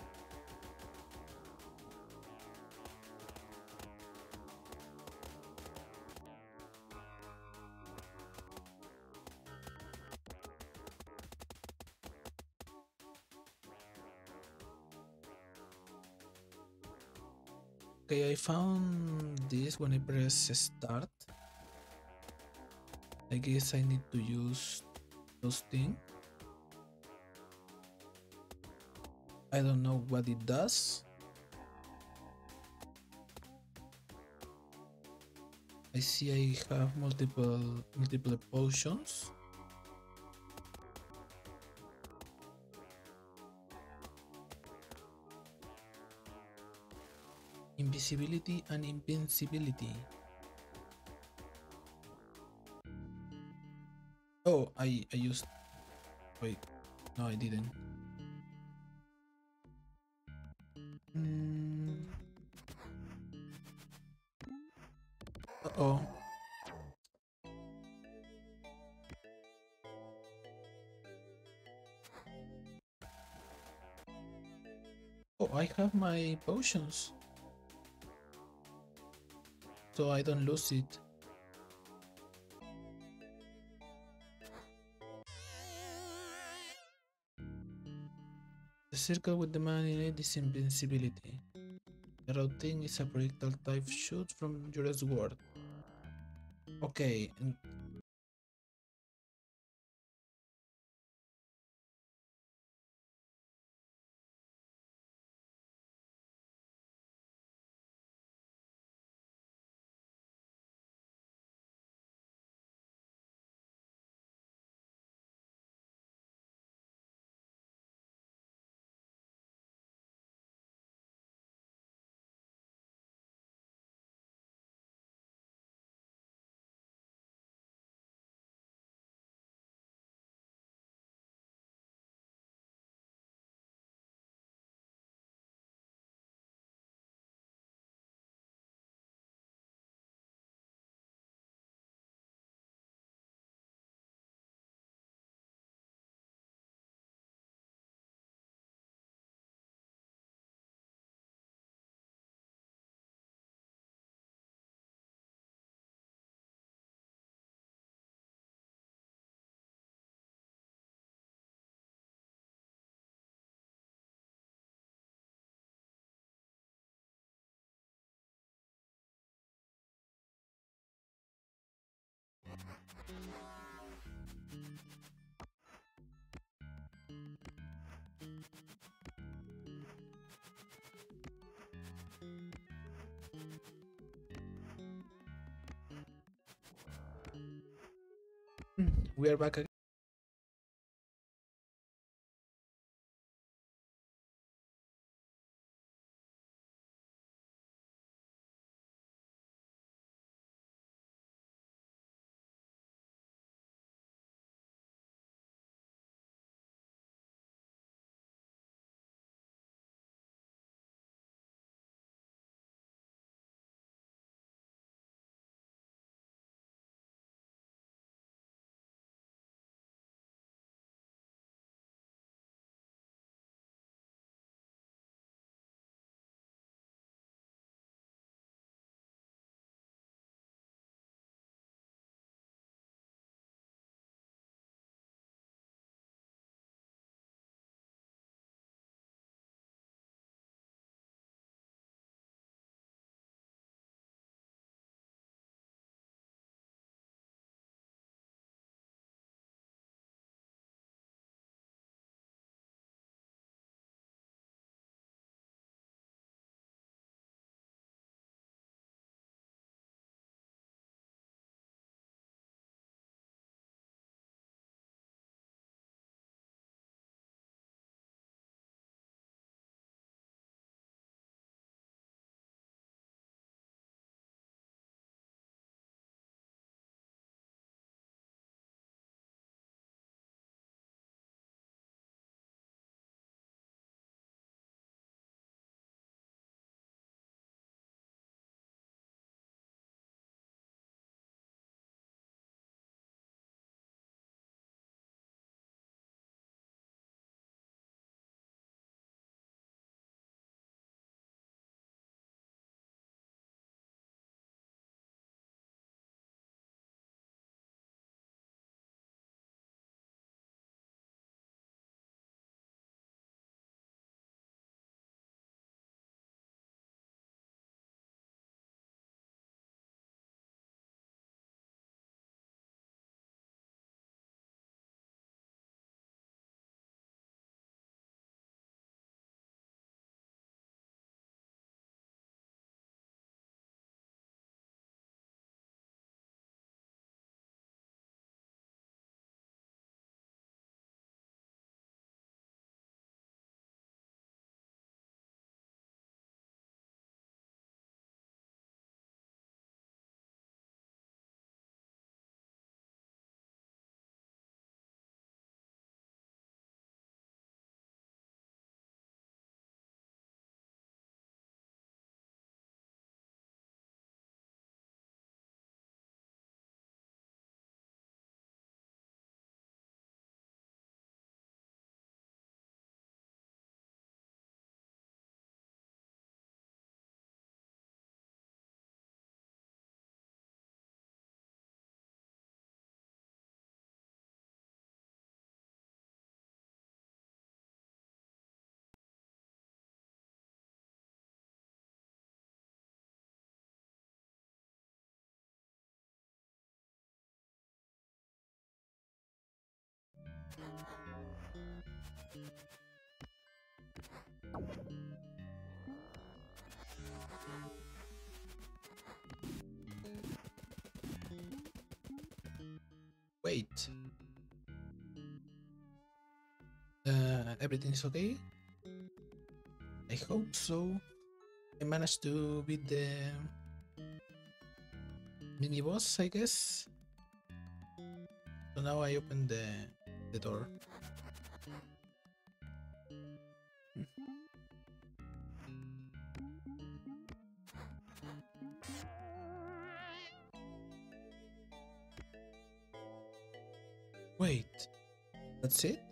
Okay, I found this when I press start. I guess I need to use those things. I don't know what it does. I see I have multiple multiple potions. Invisibility and invincibility. Oh, I, I used... Wait, no I didn't. Mm. Uh-oh. Oh, I have my potions. So I don't lose it. The circle with the man in it is invincibility. The routine is a projectile type shoot from your sword. Okay, We are back again. Wait. Uh, everything is okay? I hope so. I managed to beat the mini boss, I guess. So now I open the the door. Wait, that's it?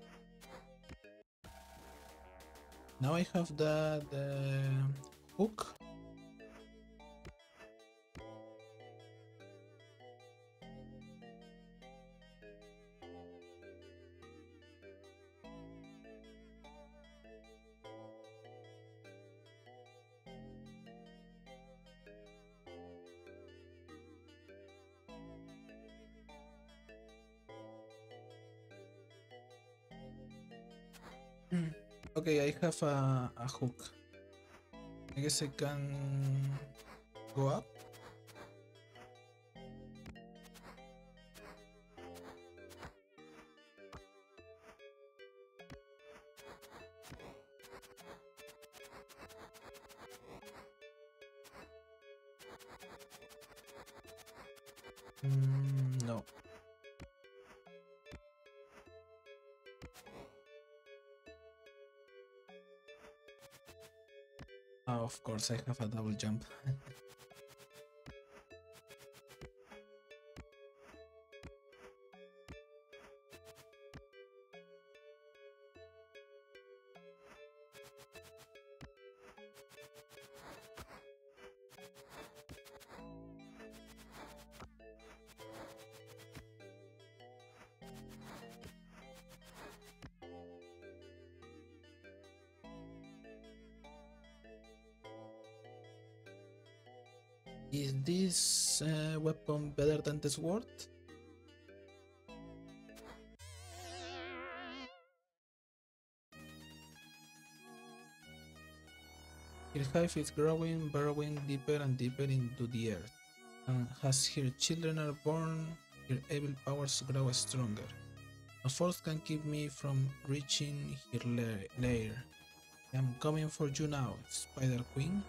Now I have the the hook. Mm. Okay, I have a, a hook. I guess I can go up. Mm, no. Oh, of course, I have a double jump. Is this uh, weapon better than the sword? Her hive is growing, burrowing deeper and deeper into the earth, and as her children are born, her evil powers grow stronger. No force can keep me from reaching her lair. I am coming for you now, Spider Queen.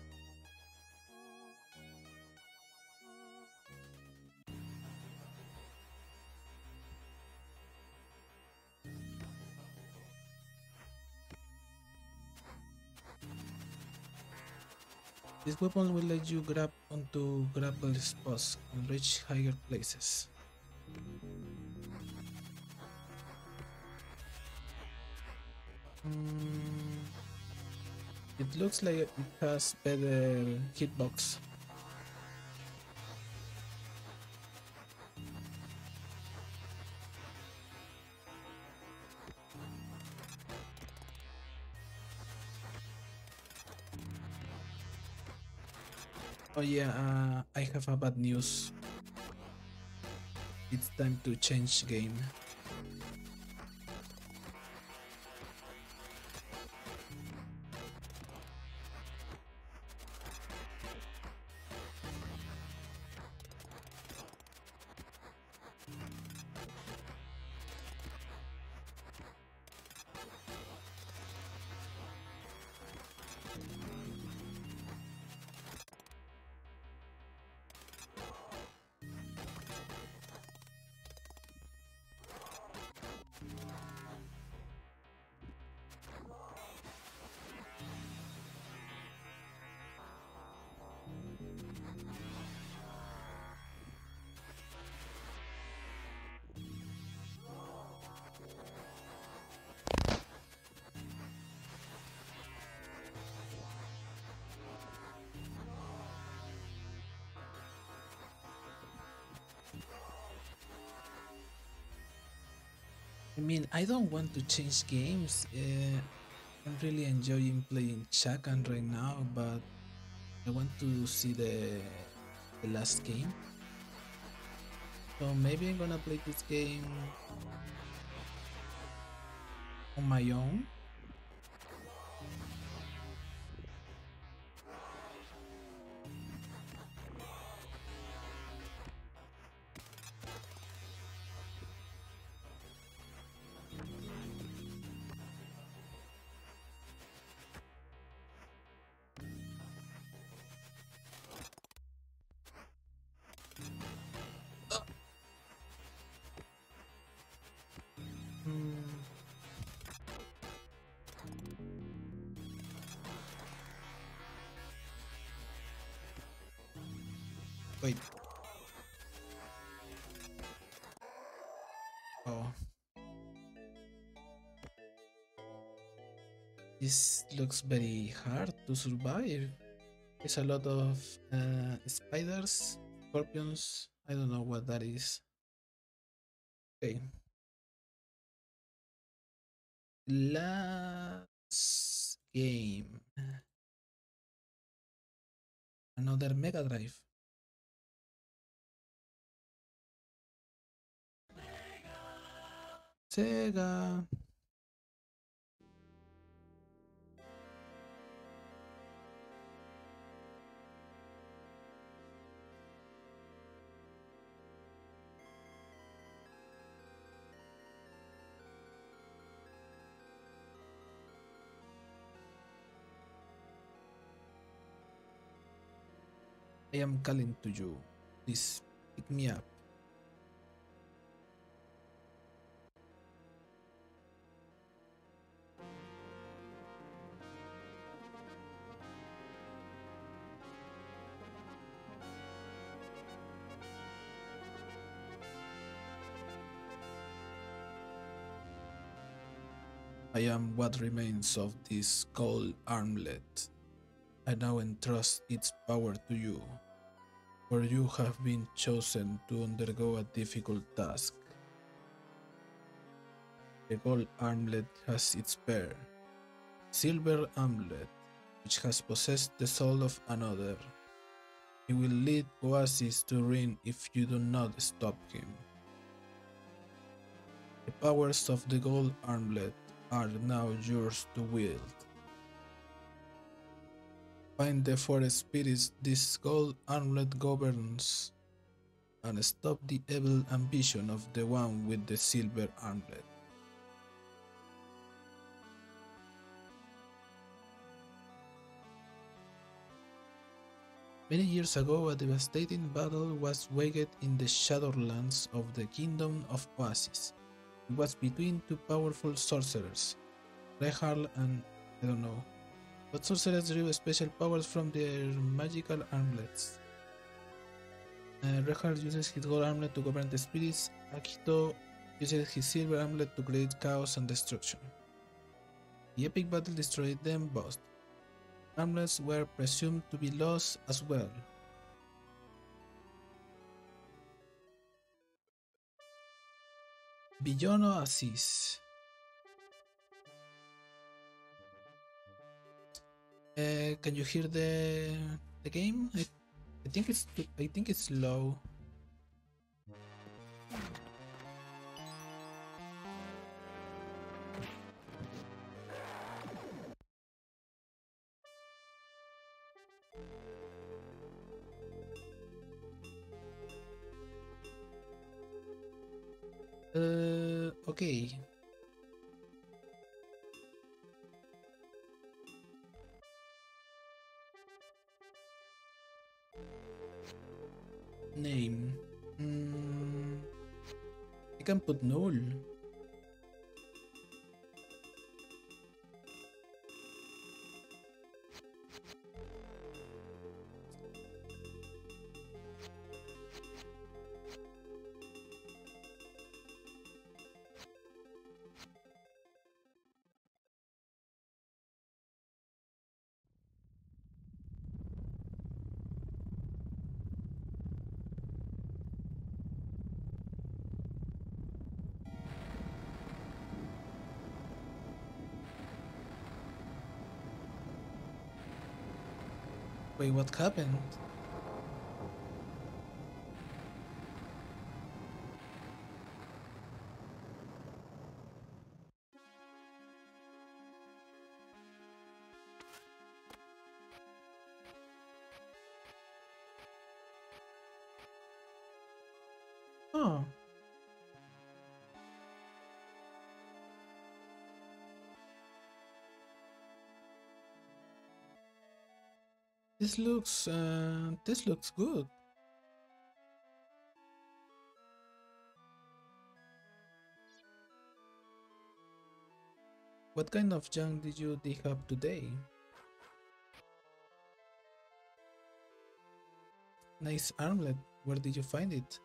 This weapon will let you grab onto grapple spots and reach higher places. Mm, it looks like it has better hitbox. Oh yeah, uh, I have a bad news. It's time to change game. I mean, I don't want to change games. Uh, I'm really enjoying playing Chakan right now, but I want to see the the last game. So maybe I'm gonna play this game on my own. Hmm, wait. Oh, this looks very hard to survive. There's a lot of uh, spiders, scorpions. I don't know what that is. Okay. Last game. Another Mega Drive. Sega. I am calling to you. Please pick me up. I am what remains of this gold armlet. I now entrust its power to you, for you have been chosen to undergo a difficult task. The gold armlet has its pair, silver armlet, which has possessed the soul of another. He will lead Oasis to ruin if you do not stop him. The powers of the gold armlet are now yours to wield. Find the four spirits this gold armlet governs, and stop the evil ambition of the one with the silver armlet. Many years ago, a devastating battle was waged in the Shadowlands of the Kingdom of Oasis. It was between two powerful sorcerers, Rehal and I don't know. But sorcerers drew special powers from their magical armlets. Uh, Rehal uses his gold armlet to govern the spirits. Akito uses his silver armlet to create chaos and destruction. The epic battle destroyed them both. Armlets were presumed to be lost as well. Beyond Oasis. Uh, can you hear the the game? I, I think it's I think it's low. Uh, okay. Name. Mm, I can put null. Wait, what happened? Oh. This looks uh this looks good. What kind of junk did you dig up today? Nice armlet. Where did you find it?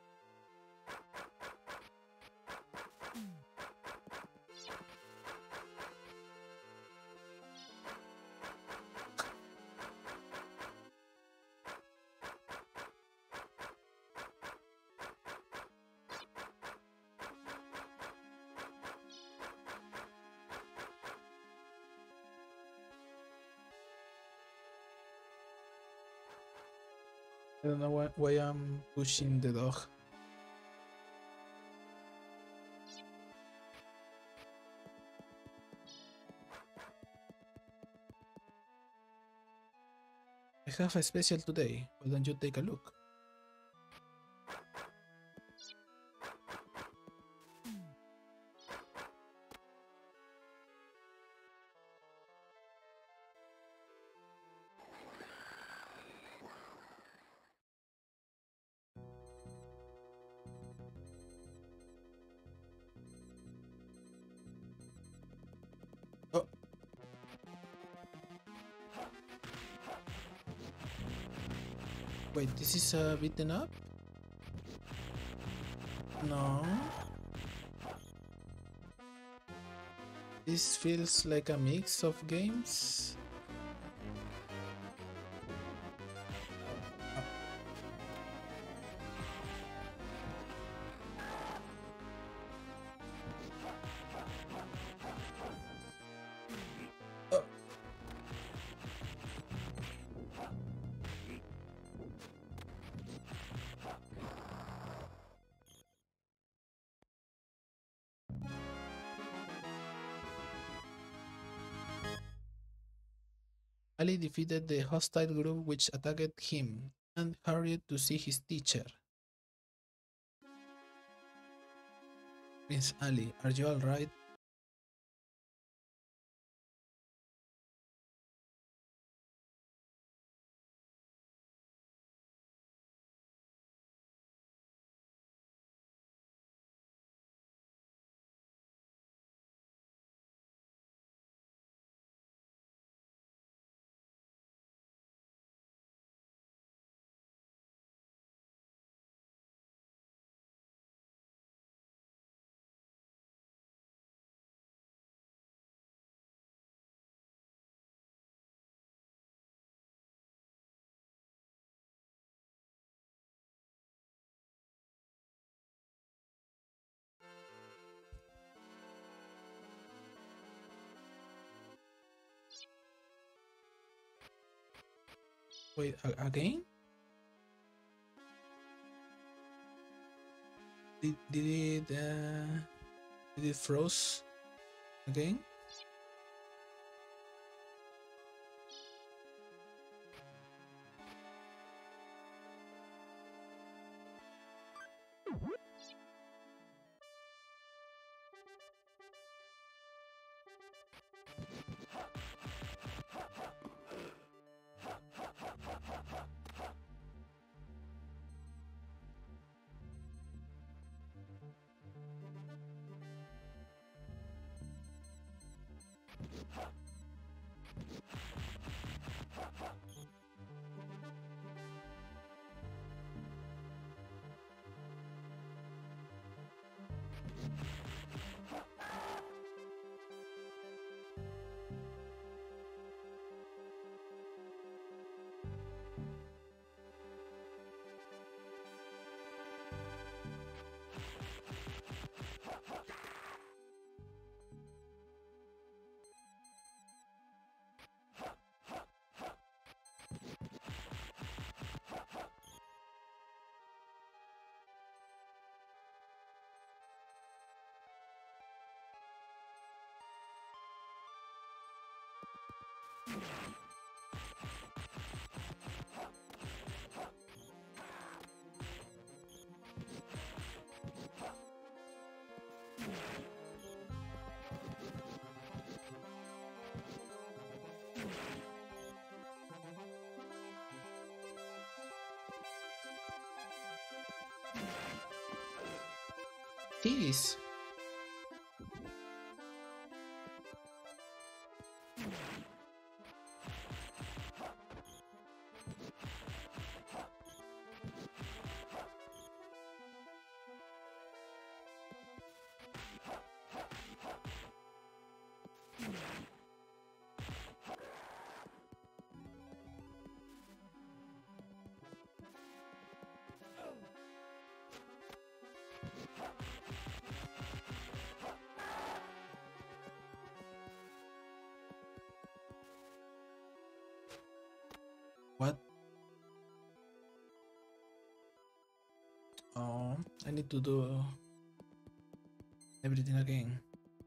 I don't know why, why I'm pushing the dog. I have a special today. Why don't you take a look? Wait, this is a uh, beaten up? No. This feels like a mix of games. Oh. Ali defeated the hostile group which attacked him and hurried to see his teacher. Prince Ali, are you alright? Wait, again? Did, did it uh, did it froze again? Jeez. What? Oh, I need to do everything again.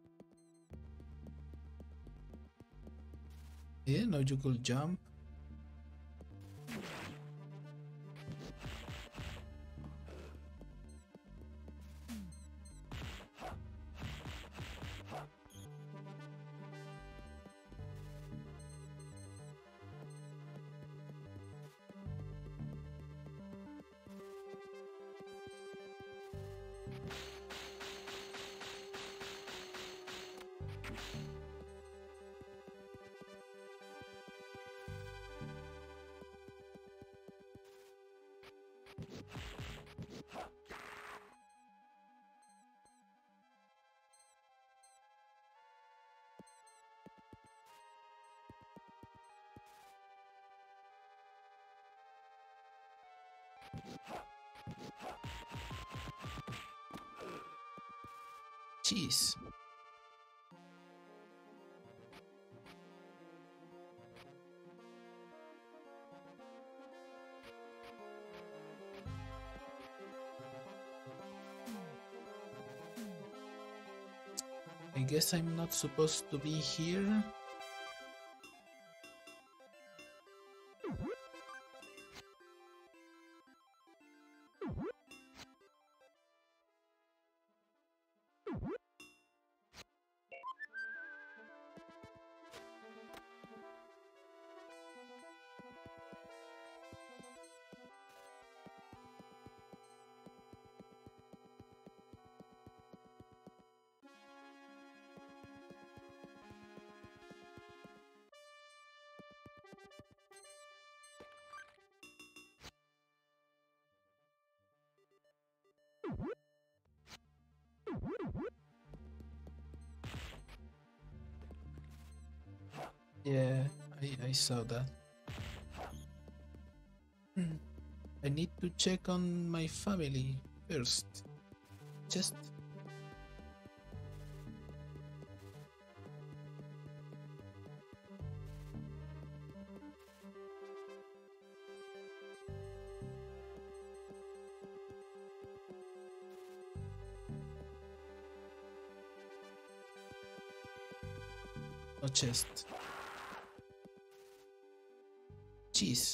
I didn't know you could jump. cheese. I guess I'm not supposed to be here. Yeah, I, I saw that. Hmm. I need to check on my family first. Just no chest. Cheese.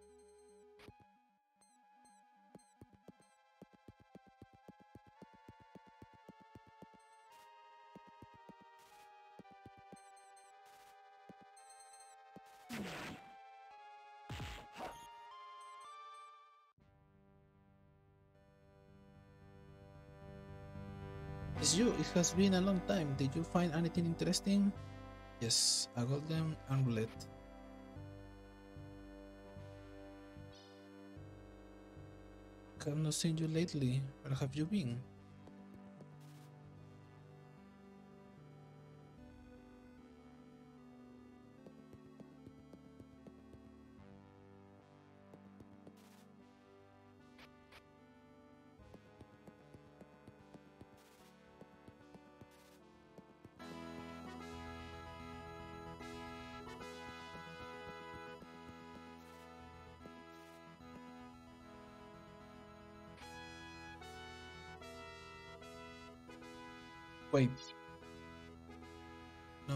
It's you. It has been a long time. Did you find anything interesting? Yes, a golden amulet. I have not seen you lately. Where have you been? Wait. No.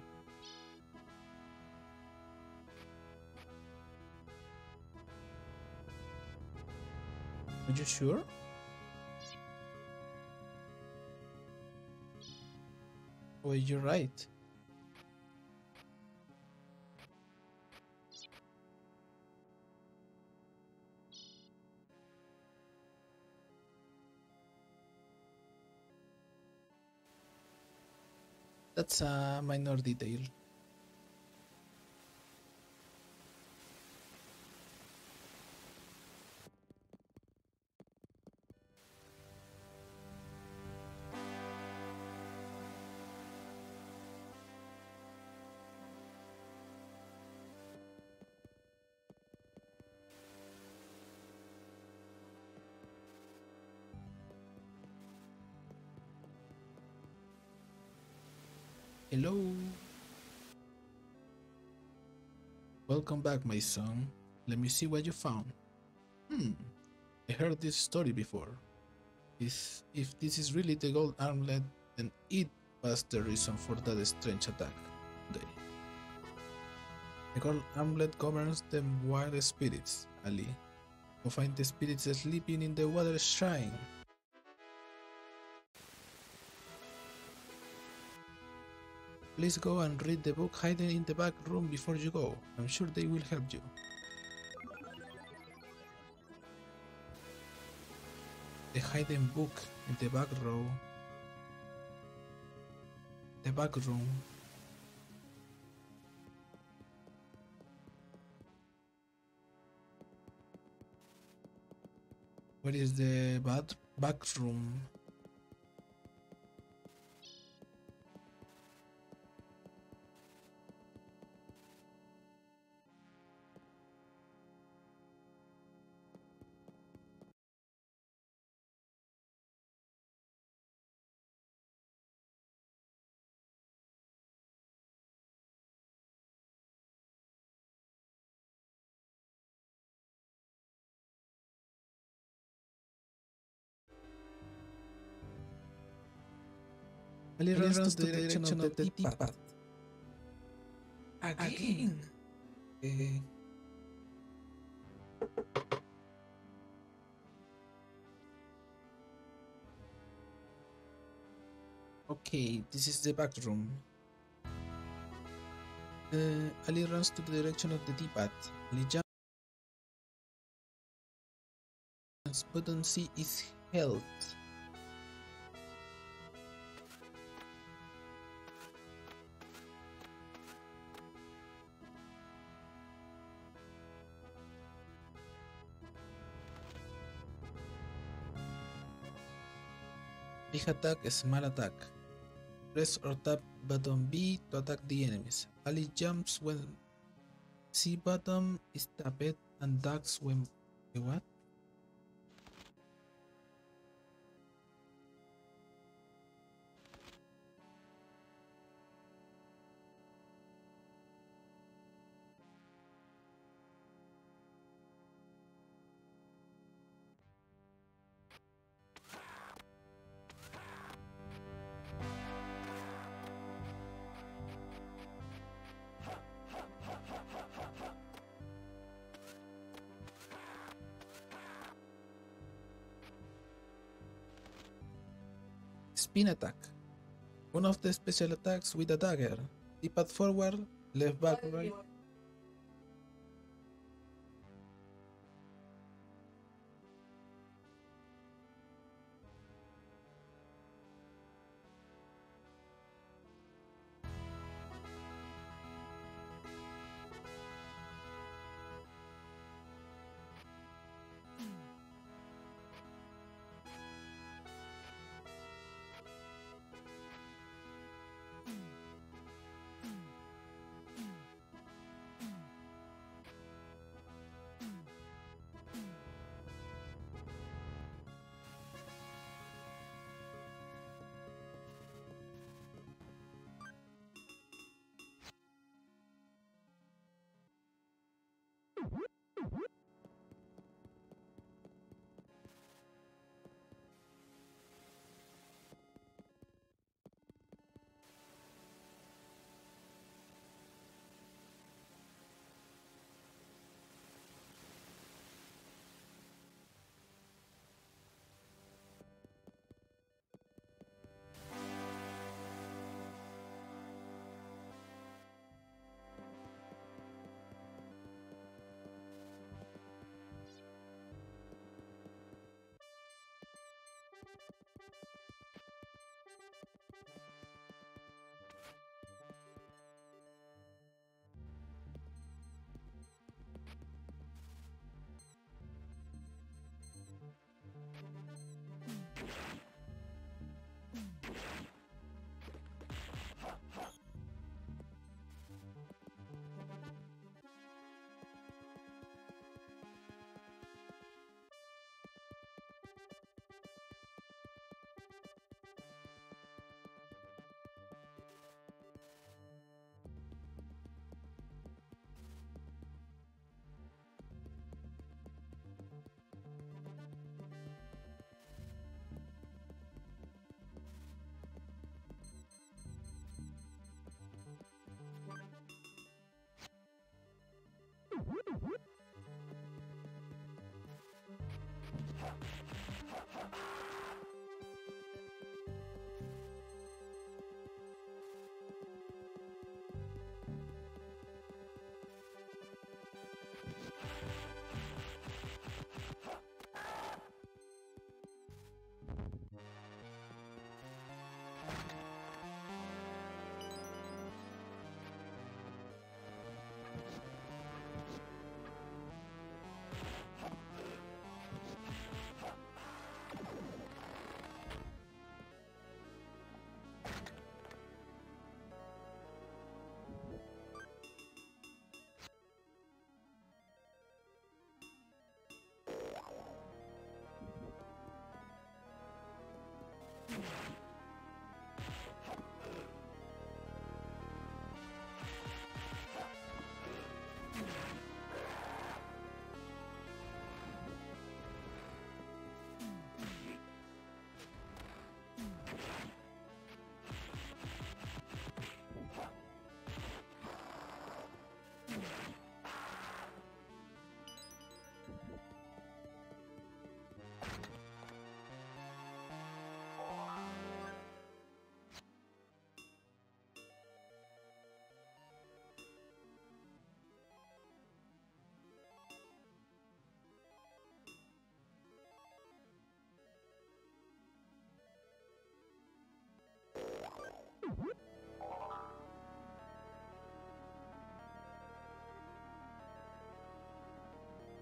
Are you sure? Well, you're right. That's a minor detail. Hello. Welcome back, my son. Let me see what you found. Hmm. I heard this story before. Is if this is really the gold armlet, then it was the reason for that strange attack today. The gold armlet governs the wild spirits, Ali. Go find the spirits sleeping in the water shrine. Please go and read the book hidden in the back room before you go. I'm sure they will help you. The hidden book in the back row. The back room. Where is the bad back room? Ali runs to the direction of the D-pad. Again. Okay. Okay, this is the back room. Uh, Ali runs to the direction of the D-pad. Ali jumps. Button C is held. Big attack, small attack. Press or tap button B to attack the enemies. Ali jumps when C button is tapped and ducks when what? Spin attack. One of the special attacks with a dagger. D-pad forward, left back, right.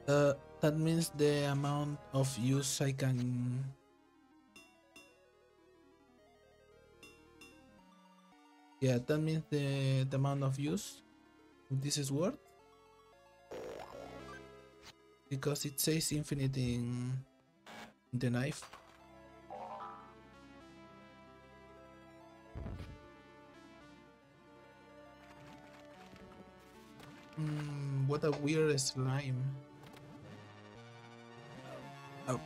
Uh, that means the amount of use I can. Yeah, that means the, the amount of use this is worth, because it says infinite in the knife. Mm, what a weird slime. Oh.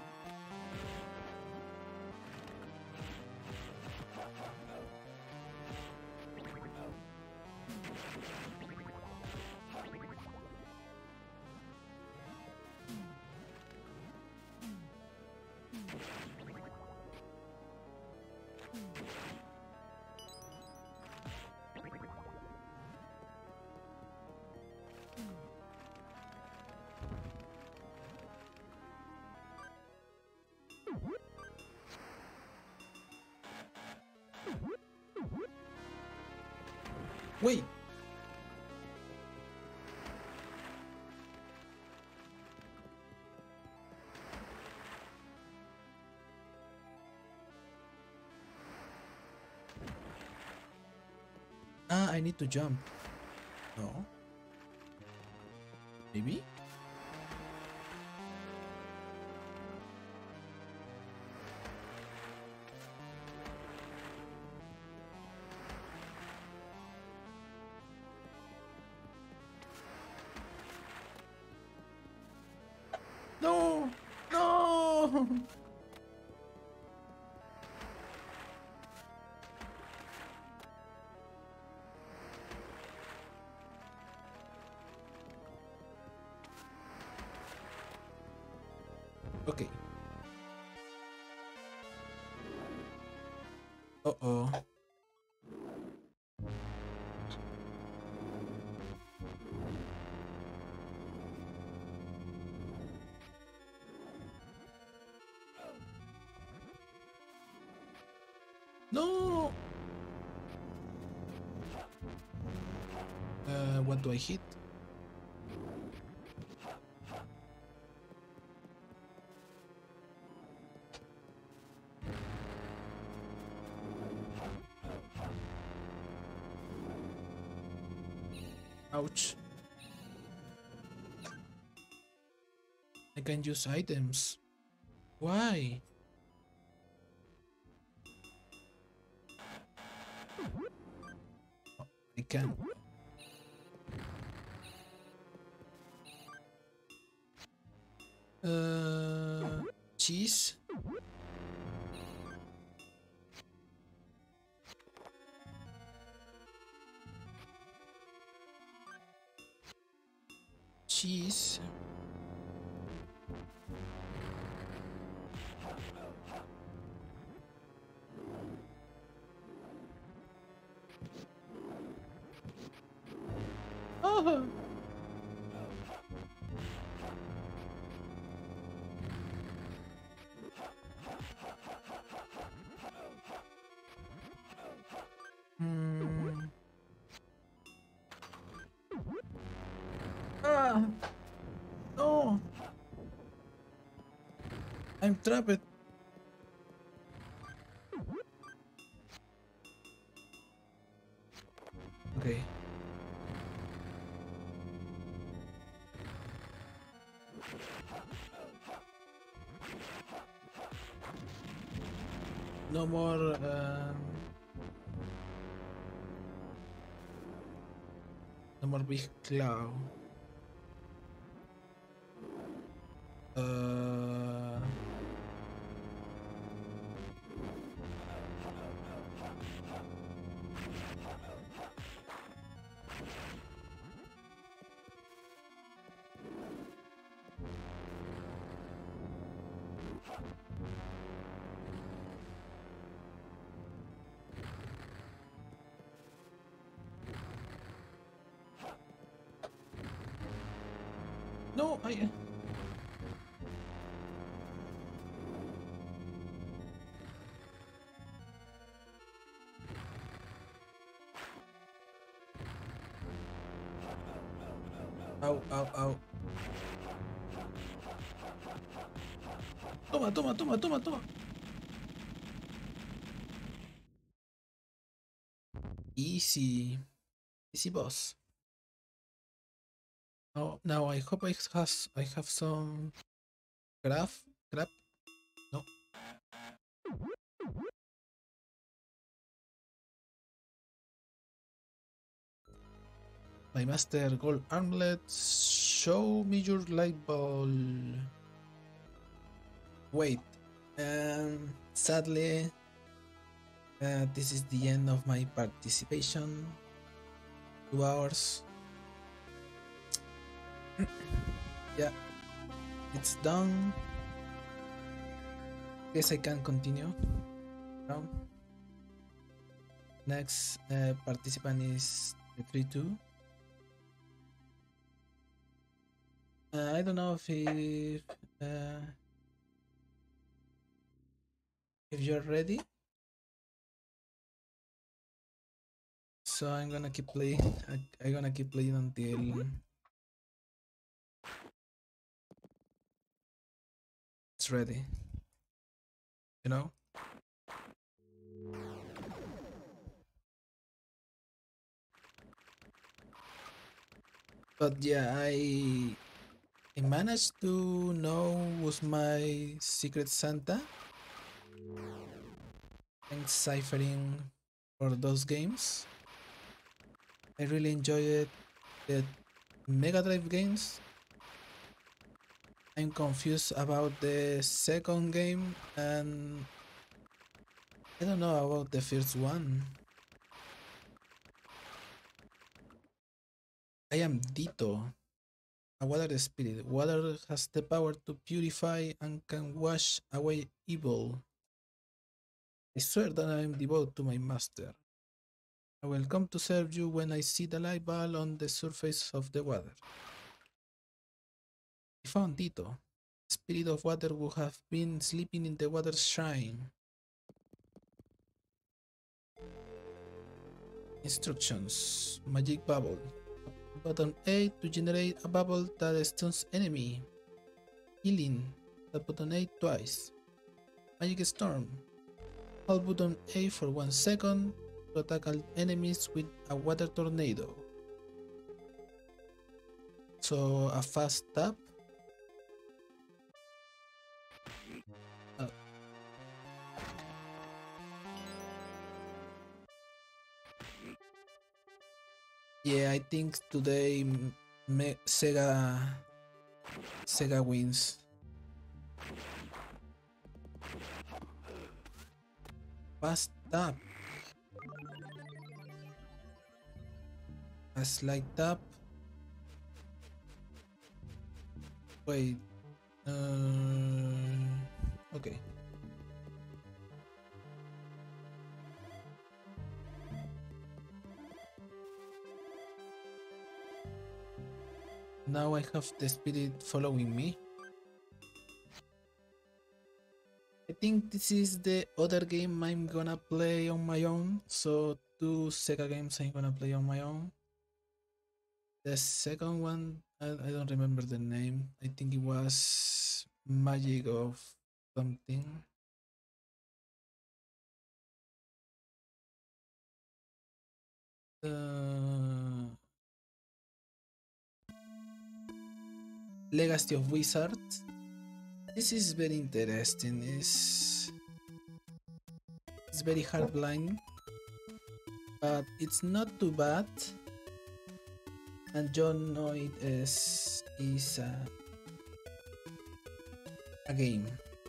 Wait. Ah, I need to jump. No. Maybe? No! No! Okay. Uh-oh. No! Uh, what do I hit? Ouch. I can use items. Why? I can. Uh, cheese? Cheese? Oh! Hmm. Ah! No! I'm trapped. Okay. No more. Um, no more big cloud. Uh. No, I. Ow, ow, ow. Toma, toma, toma, toma, toma. Easy. Easy boss. Oh, now I hope I has I have some graph crap. No. My master gold armlet. Show me your light ball. Wait. Um sadly uh, this is the end of my participation. Two hours. Yeah, it's done. Guess I can continue. No. Next uh, participant is the three two. Uh, I don't know if if, uh, if you're ready. So I'm gonna keep playing. I, I'm gonna keep playing until it's ready. You know. But yeah, I I managed to know who's my secret Santa. Thanks ciphering for those games. I really enjoyed the Mega Drive games. I'm confused about the second game and I don't know about the first one. I am Ditto, a water spirit. Water has the power to purify and can wash away evil. I swear that I am devoted to my master. I will come to serve you when I see the light ball on the surface of the water. I found Ditto. The spirit of water who have been sleeping in the water's shrine. Instructions. Magic bubble. Button A to generate a bubble that stuns enemy. Healing. Tap button A twice. Magic storm. Hold button A for one second to attack all enemies with a water tornado. So a fast tap. Uh, yeah, I think today me Sega Sega wins. Fast tap. A slight tap. Wait. Uh, okay. Now I have the spirit following me. I think this is the other game I'm gonna play on my own. So two Sega games I'm gonna play on my own. The second one, I, I don't remember the name. I think it was Magic of something. Uh, Legacy of Wizards. This is very interesting. It's, it's very hardline, but it's not too bad. And John know it is is a, a game.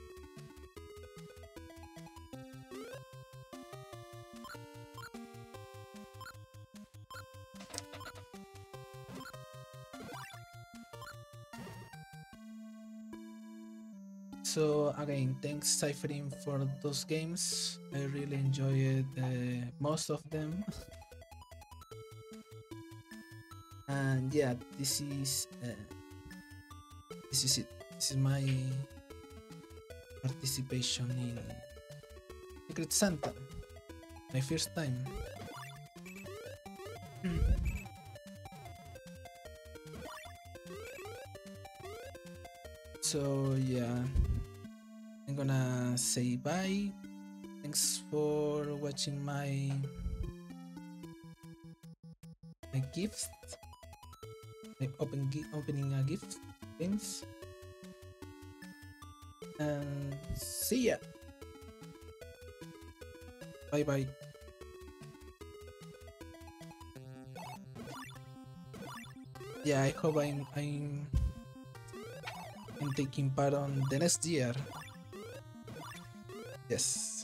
So again, thanks Ciphering for those games. I really enjoyed uh, most of them. And yeah, this is uh, this is it. This is my participation in Secret Santa. My first time. So yeah, gonna say bye. Thanks for watching my my gifts, like open gi opening a gift games, and see ya. Bye bye. Yeah, I hope I'm I'm I'm taking part on the next year. Yes.